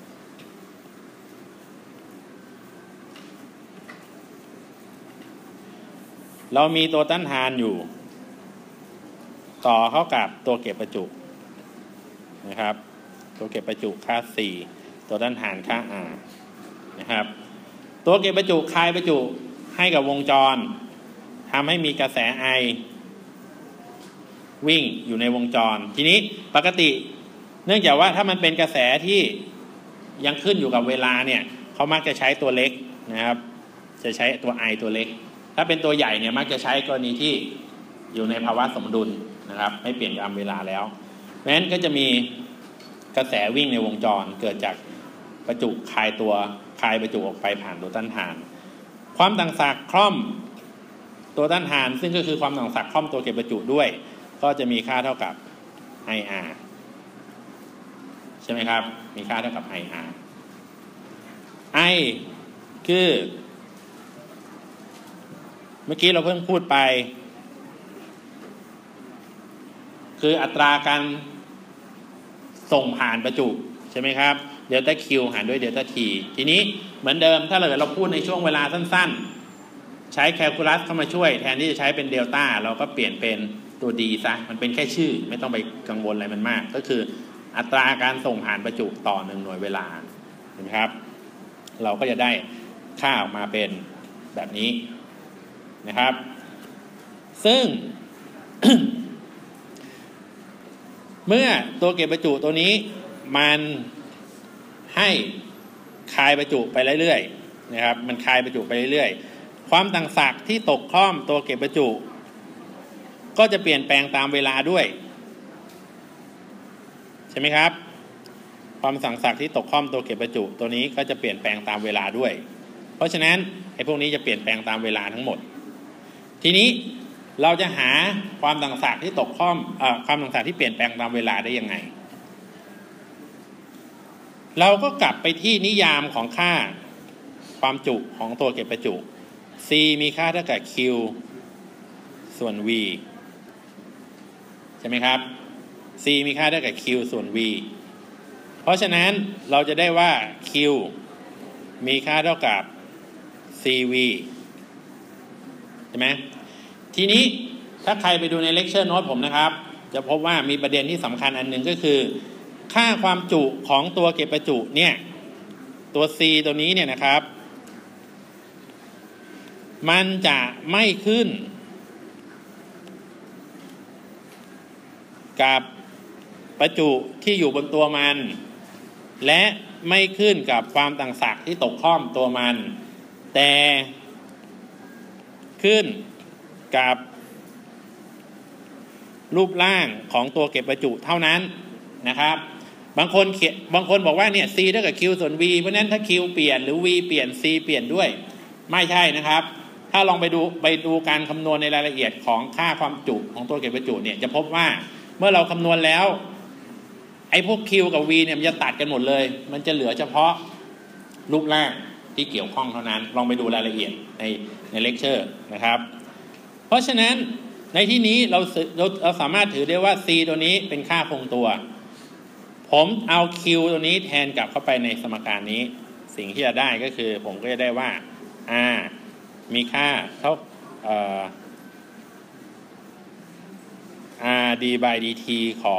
เรามีตัวต้านทานอยู่ต่อเข้ากับตัวเก็บประจุนะครับตัวเก็บประจุค่า 4ตัวต้านทานค่า R นะครับตัวเก็บประจุคายประจุให้กับวงจรทำให้มีกระแสไอวิ่งอยู่ในวงจรทีนี้ปกติเนื่องจากว่าถ้ามันเป็นกระแสที่ยังขึ้นอยู่กับเวลาเนี่ยเขามักจะใช้ตัวเล็กนะครับจะใช้ตัวไอตัวเล็กถ้าเป็นตัวใหญ่เนี่ยมักจะใช้กรณีที่อยู่ในภาวะสมดุลนะครับไม่เปลี่ยนตามเวลาแล้วเพราะฉะนั้นก็จะมีกระแสวิ่งในวงจรเกิดจากประจุคายประจุออกไปผ่านตัวต้านทานความต่างศักย์คล่อมตัวต้านทานซึ่งก็คือความต่างศักย์คล่อมตัวเก็บประจุด้วยก็จะมีค่าเท่ากับ IR ใช่ไหมครับมีค่าเท่ากับ IR I คือเมื่อกี้เราเพิ่งพูดไปคืออัตราการส่งผ่านประจุใช่ไหมครับเดลต้า Q หารด้วยเดลต้า T ทีนี้เหมือนเดิมถ้าเราพูดในช่วงเวลาสั้นๆใช้แคลคูลัสเข้ามาช่วยแทนที่จะใช้เป็นเดลต้าเราก็เปลี่ยนเป็นตัว D ซะมันเป็นแค่ชื่อไม่ต้องไปกังวลอะไรมันมากก็คืออัตราการส่งผ่านประจุต่อ1หน่วยเวลาเห็นไหมครับเราก็จะได้ค่าออกมาเป็นแบบนี้นะครับซึ่ง เมื่อตัวเก็บประจุตัวนี้มันให้คายประจุไปเรื่อยๆนะครับมันคายประจุไปเรื่อยๆความต่างศักย์ที่ตกค้อมตัวเก็บประจุก็จะเปลี่ยนแปลงตามเวลาด้วยใช่ไหมครับความต่างศักย์ที่ตกค้อมตัวเก็บประจุตัวนี้ก็จะเปลี่ยนแปลงตามเวลาด้วยเพราะฉะนั้นไอ้พวกนี้จะเปลี่ยนแปลงตามเวลาทั้งหมดทีนี้เราจะหาความต่างศักย์ที่ตกค้อมความต่างศักย์ที่เปลี่ยนแปลงตามเวลาได้ยังไงเราก็กลับไปที่นิยามของค่าความจุของตัวเก็บประจุ C มีค่าเท่ากับ Q ส่วน V ใช่ไหมครับ C มีค่าเท่ากับ Q ส่วน V เพราะฉะนั้นเราจะได้ว่า Q มีค่าเท่ากับ CV ใช่ไหมทีนี้ถ้าใครไปดูในเลคเชอร์โน้ตผมนะครับจะพบว่ามีประเด็นที่สำคัญอันหนึ่งก็คือค่าความจุของตัวเก็บประจุเนี่ยตัว C ตัวนี้เนี่ยนะครับมันจะไม่ขึ้นกับประจุที่อยู่บนตัวมันและไม่ขึ้นกับความต่างศักย์ที่ตกค้อมตัวมันแต่ขึ้นกับรูปร่างของตัวเก็บประจุเท่านั้นนะครับบางคนบอกว่าเนี่ย C เท่ากับ Q ส่วน V เพราะนั้นถ้า Q เปลี่ยนหรือ V เปลี่ยน C เปลี่ยนด้วยไม่ใช่นะครับถ้าลองไปดูการคำนวณในรายละเอียดของค่าความจุของตัวเก็บประจุเนี่ยจะพบว่าเมื่อเราคำนวณแล้วไอ้พวก Q กับ V เนี่ยมันจะตัดกันหมดเลยมันจะเหลือเฉพาะรูปร่างที่เกี่ยวข้องเท่านั้นลองไปดูรายละเอียดในเลคเชอร์นะครับเพราะฉะนั้นในที่นี้เราสามารถถือได้ว่า C ตัวนี้เป็นค่าคงตัวผมเอา Q ตัวนี้แทนกลับเข้าไปในสมการนี้สิ่งที่จะได้ก็คือผมก็จะได้ว่า R มีค่าเท่าR d by dt ของ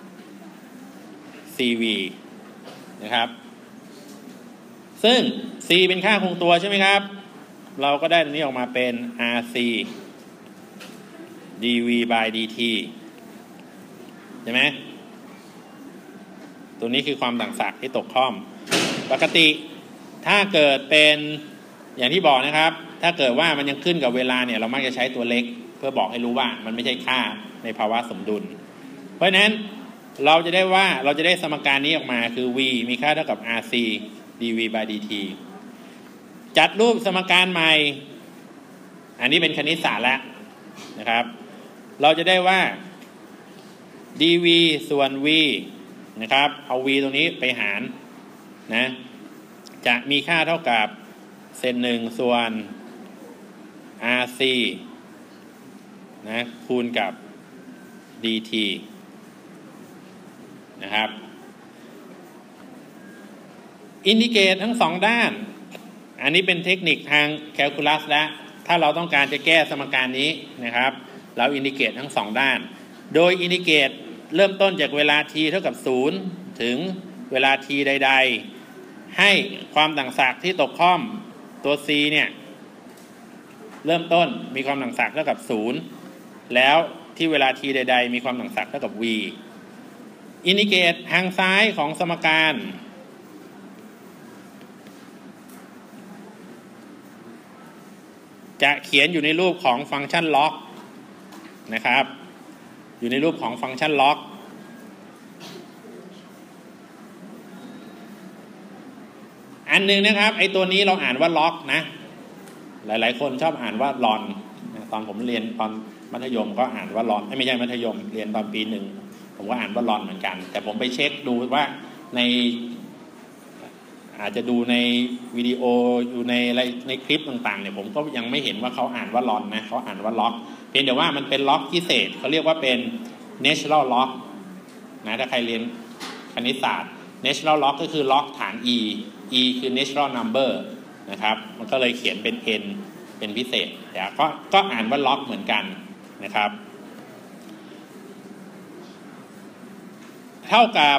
CV นะครับซึ่ง C เป็นค่าคงตัวใช่ไหมครับเราก็ได้ตรงนี้ออกมาเป็น RC dV by dt ใช่ไหมตัวนี้คือความต่างศักย์ที่ตกข้อมปกติถ้าเกิดเป็นอย่างที่บอกนะครับถ้าเกิดว่ามันยังขึ้นกับเวลาเนี่ยเรามักจะใช้ตัวเล็กเพื่อบอกให้รู้ว่ามันไม่ใช่ค่าในภาวะสมดุลเพราะฉะนั้นเราจะได้สมการนี้ออกมาคือ v มีค่าเท่ากับ rc dv by dt จัดรูปสมการใหม่อันนี้เป็นคณิตศาสตร์แล้วนะครับเราจะได้ว่า dv ส่วน v นะครับเอา v ตรงนี้ไปหารนะจะมีค่าเท่ากับเศษ1ส่วน rc นะคูณกับ dt นะครับอินทิเกรตทั้งสองด้านอันนี้เป็นเทคนิคทางแคลคูลัสแล้วถ้าเราต้องการจะแก้สมการนี้นะครับเราอินทิเกรตทั้งสองด้านโดยอินทิเกรตเริ่มต้นจากเวลา t เท่ากับ0ถึงเวลา t ใดๆให้ความต่างศักย์ที่ตกข้อมตัว c เนี่ยเริ่มต้นมีความต่างศักย์เท่ากับ0แล้วที่เวลา t ใดๆมีความต่างศักย์เท่ากับ v อินทิเกรตทางซ้ายของสมการจะเขียนอยู่ในรูปของฟังก์ชันล็อกนะครับอยู่ในรูปของฟังก์ชันล็อกอันนึงนะครับไอตัวนี้เราอ่านว่าล็อกนะหลายๆคนชอบอ่านว่าลอนตอนผมเรียนตอนมัธยมก็อ่านว่าลอนไม่ใช่มัธยมเรียนตอนปี1ผมก็อ่านว่าลอนเหมือนกันแต่ผมไปเช็คดูว่าในอาจจะดูในวิดีโออยู่ในคลิปต่างๆเนี่ยผมก็ยังไม่เห็นว่าเขาอ่านว่าลอนนะเขาอ่านว่าล็อกเพียงแต่ว่ามันเป็นล็อกพิเศษเขาเรียกว่าเป็น natural lock นะถ้าใครเรียนคณิตศาสตร์ natural lock ก็คือล็อกฐาน e คือ natural number นะครับมันก็เลยเขียนเป็น n เป็นพิเศษแต่ก็อ่านว่าล็อกเหมือนกันนะครับเท่ากับ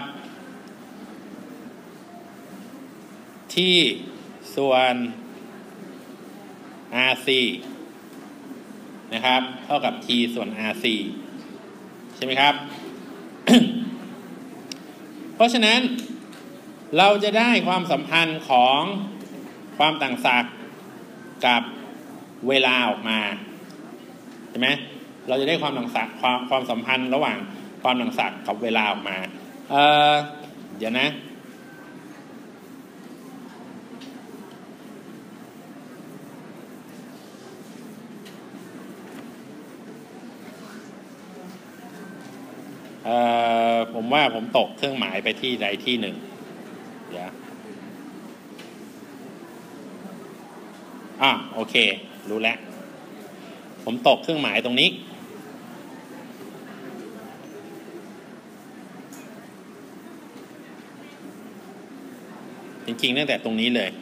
t ส่วน rc นะครับเท่ากับ t ส่วน rc ใช่ไหมครับ เพราะฉะนั้นเราจะได้ความสัมพันธ์ของความต่างศักย์กับเวลาออกมาใช่ไหมเราจะได้ความต่างศักย์ความสัมพันธ์ระหว่างความต่างศักย์กับเวลาออกมาเดี๋ยวนะผมว่าผมตกเครื่องหมายไปที่ใดที่หนึ่งเดี๋ยวโอเครู้แล้วผมตกเครื่องหมายตรงนี้จริงๆตั้งแต่ตรงนี้เลย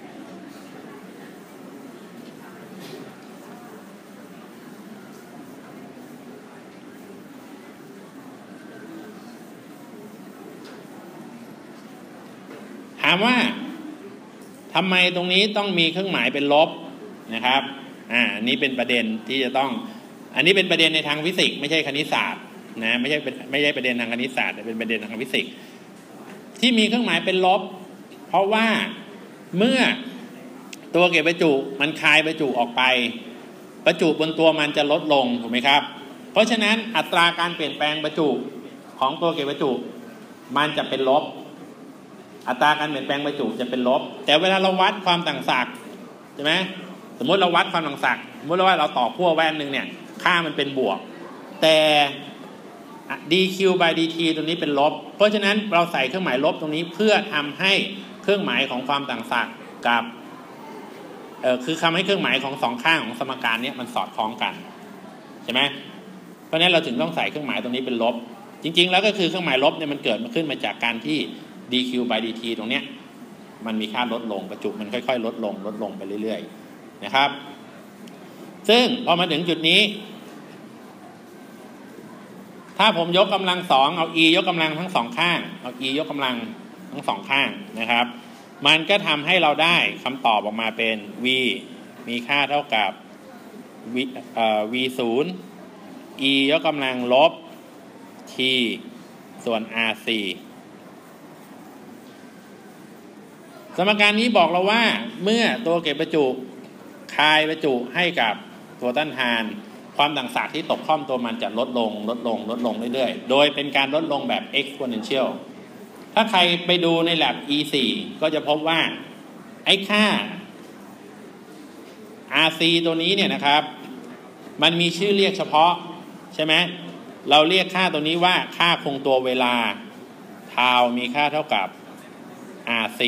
ถามว่าทำไมตรงนี้ต้องมีเครื่องหมายเป็นลบนะครับอันนี้เป็นประเด็นที่จะต้องอันนี้เป็นประเด็นในทางฟิสิกส์ไม่ใช่คณิตศาสตร์นะไม่ใช่ประเด็นทางคณิตศาสตร์แต่เป็นประเด็นทางฟิสิกส์ที่มีเครื่องหมายเป็นลบเพราะว่าเมื่อตัวเก็บประจุมันคายประจุออกไปประจุบนตัวมันจะลดลงถูกไหมครับเพราะฉะนั้นอัตราการเปลี่ยนแปลงประจุของตัวเก็บประจุมันจะเป็นลบอัตราการเปลี่ยนแปลงประจุจะเป็นลบแต่เวลาเราวัดความต่างศักย์ใช่ไหมสมมติเราวัดความต่างศักย์สมมติว่าเราต่อขั้วแว่นหนึ่งเนี่ยค่ามันเป็นบวกแต่ dq by dt ตรงนี้เป็นลบเพราะฉะนั้นเราใส่เครื่องหมายลบตรงนี้เพื่อทำให้เครื่องหมายของความต่างศักย์กับคือทำให้เครื่องหมายของสองข้างของสมการนี้มันสอดคล้องกันใช่ไหมเพราะฉะนั้นเราถึงต้องใส่เครื่องหมายตรงนี้เป็นลบจริงๆแล้วก็คือเครื่องหมายลบเนี่ยมันเกิดมาขึ้นมาจากการที่ dq by dt ตรงเนี้ยมันมีค่าลดลงประจุมันค่อยๆลดลงไปเรื่อยๆนะครับซึ่งพอมาถึงจุดนี้ถ้าผมยกกำลัง2เอา e ยกกำลังทั้งสองข้างเอา e ยกกำลังทั้งสองข้างนะครับมันก็ทำให้เราได้คำตอบออกมาเป็น v มีค่าเท่ากับ v 0 e ยกกำลังลบ t ส่วน RC สมการนี้บอกเราว่าเมื่อตัวเก็บประจุคายประจุให้กับตัวต้านทานความต่างศักย์ที่ตกค่อมตัวมันจะลดลงเรื่อยๆโดยเป็นการลดลงแบบ exponential ถ้าใครไปดูใน lab E4 ก็จะพบว่าไอ้ค่า RC ตัวนี้เนี่ยนะครับมันมีชื่อเรียกเฉพาะใช่ไหมเราเรียกค่าตัวนี้ว่าค่าคงตัวเวลาทาวมีค่าเท่ากับ RC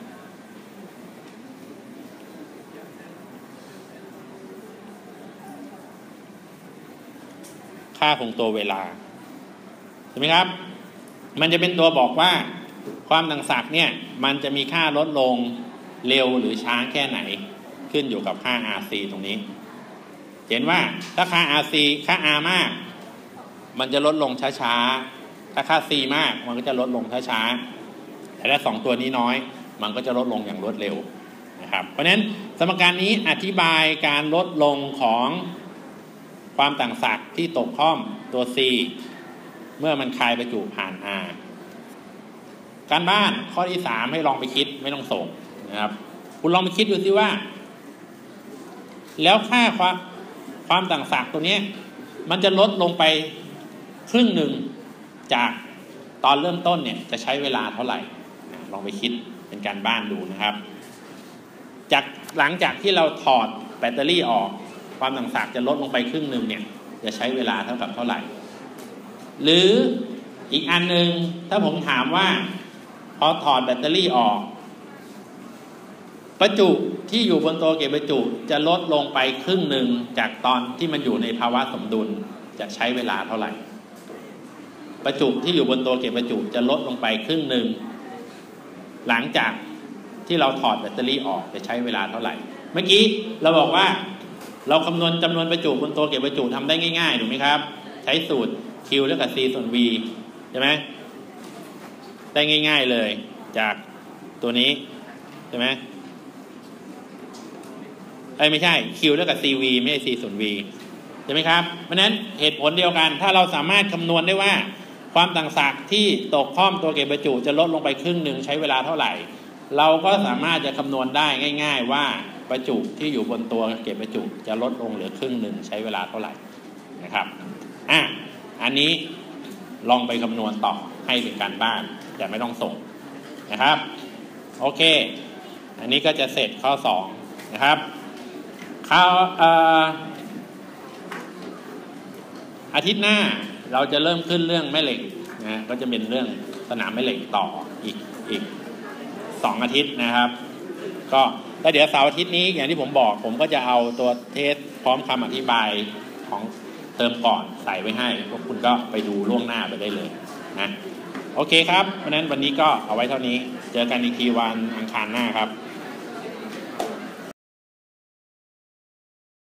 ค่าคงตัวเวลาใช่ไหมครับมันจะเป็นตัวบอกว่าความต่างศักย์เนี่ยมันจะมีค่าลดลงเร็วหรือช้าแค่ไหนขึ้นอยู่กับค่า RC ตรงนี้เห็นว่าถ้าค่า RC ค่า R มากมันจะลดลงช้าๆถ้าค่า C มากมันก็จะลดลงช้าๆแต่ถ้า2ตัวนี้น้อยมันก็จะลดลงอย่างรวดเร็วนะครับเพราะฉะนั้นสมการนี้อธิบายการลดลงของความต่างศักย์ที่ตกค่อมตัว C เมื่อมันคายประจุผ่าน R การบ้านข้อที่3ให้ลองไปคิดไม่ต้องส่งนะครับคุณลองไปคิดดูสิว่าแล้วค่าความต่างศักย์ตัวนี้มันจะลดลงไปครึ่งหนึ่งจากตอนเริ่มต้นเนี่ยจะใช้เวลาเท่าไหร่ลองไปคิดเป็นการบ้านดูนะครับจากหลังจากที่เราถอดแบตเตอรี่ออกความต่างศักย์จะลดลงไปครึ่งหนึ่งเนี่ยจะใช้เวลาเท่ากับเท่าไหร่หรืออีกอันนึงถ้าผมถามว่าพอถอดแบตเตอรี่ออกประจุที่อยู่บนตัวเก็บประจุจะลดลงไปครึ่งหนึ่งจากตอนที่มันอยู่ในภาวะสมดุลจะใช้เวลาเท่าไหร่ประจุที่อยู่บนตัวเก็บประจุจะลดลงไปครึ่งหนึ่งหลังจากที่เราถอดแบตเตอรี่ออกจะใช้เวลาเท่าไหร่เมื่อกี้เราบอกว่าเราคำนวณจำนวนประจุบนตัวเก็บประจุทำได้ง่ายๆถูกไหมครับใช้สูตร Q เท่ากับ C ส่วน V ใช่ไหมได้ง่ายๆเลยจากตัวนี้ใช่ไหมไม่ใช่ Q เท่ากับ CV ไม่ใช่ C ส่วน V ใช่ไหมครับเพราะฉะนั้นเหตุผลเดียวกันถ้าเราสามารถคำนวณได้ว่าความต่างศักย์ที่ตกค่อมตัวเก็บประจุจะลดลงไปครึ่งหนึ่งใช้เวลาเท่าไหร่เราก็สามารถจะคำนวณได้ง่ายๆว่าประจุที่อยู่บนตัวเก็บประจุจะลดลงเหลือครึ่งหนึ่งใช้เวลาเท่าไหร่นะครับอันนี้ลองไปคำนวณต่อให้เป็นการบ้านแต่ไม่ต้องส่งนะครับโอเคอันนี้ก็จะเสร็จข้อ2นะครับข้ออาทิตย์หน้าเราจะเริ่มขึ้นเรื่องแม่เหล็กนะก็จะเป็นเรื่องสนามแม่เหล็กต่ออีก2 อาทิตย์นะครับก็แล้วเดี๋ยวเสาร์อาทิตย์นี้อย่างที่ผมบอกผมก็จะเอาตัวเทสพร้อมคำอธิบายของเติมก่อนใส่ไว้ให้พวกคุณก็ไปดูล่วงหน้าไปได้เลยนะโอเคครับเพราะนั้นวันนี้ก็เอาไว้เท่านี้เจอกันอีกทีวันอังคารหน้าครับ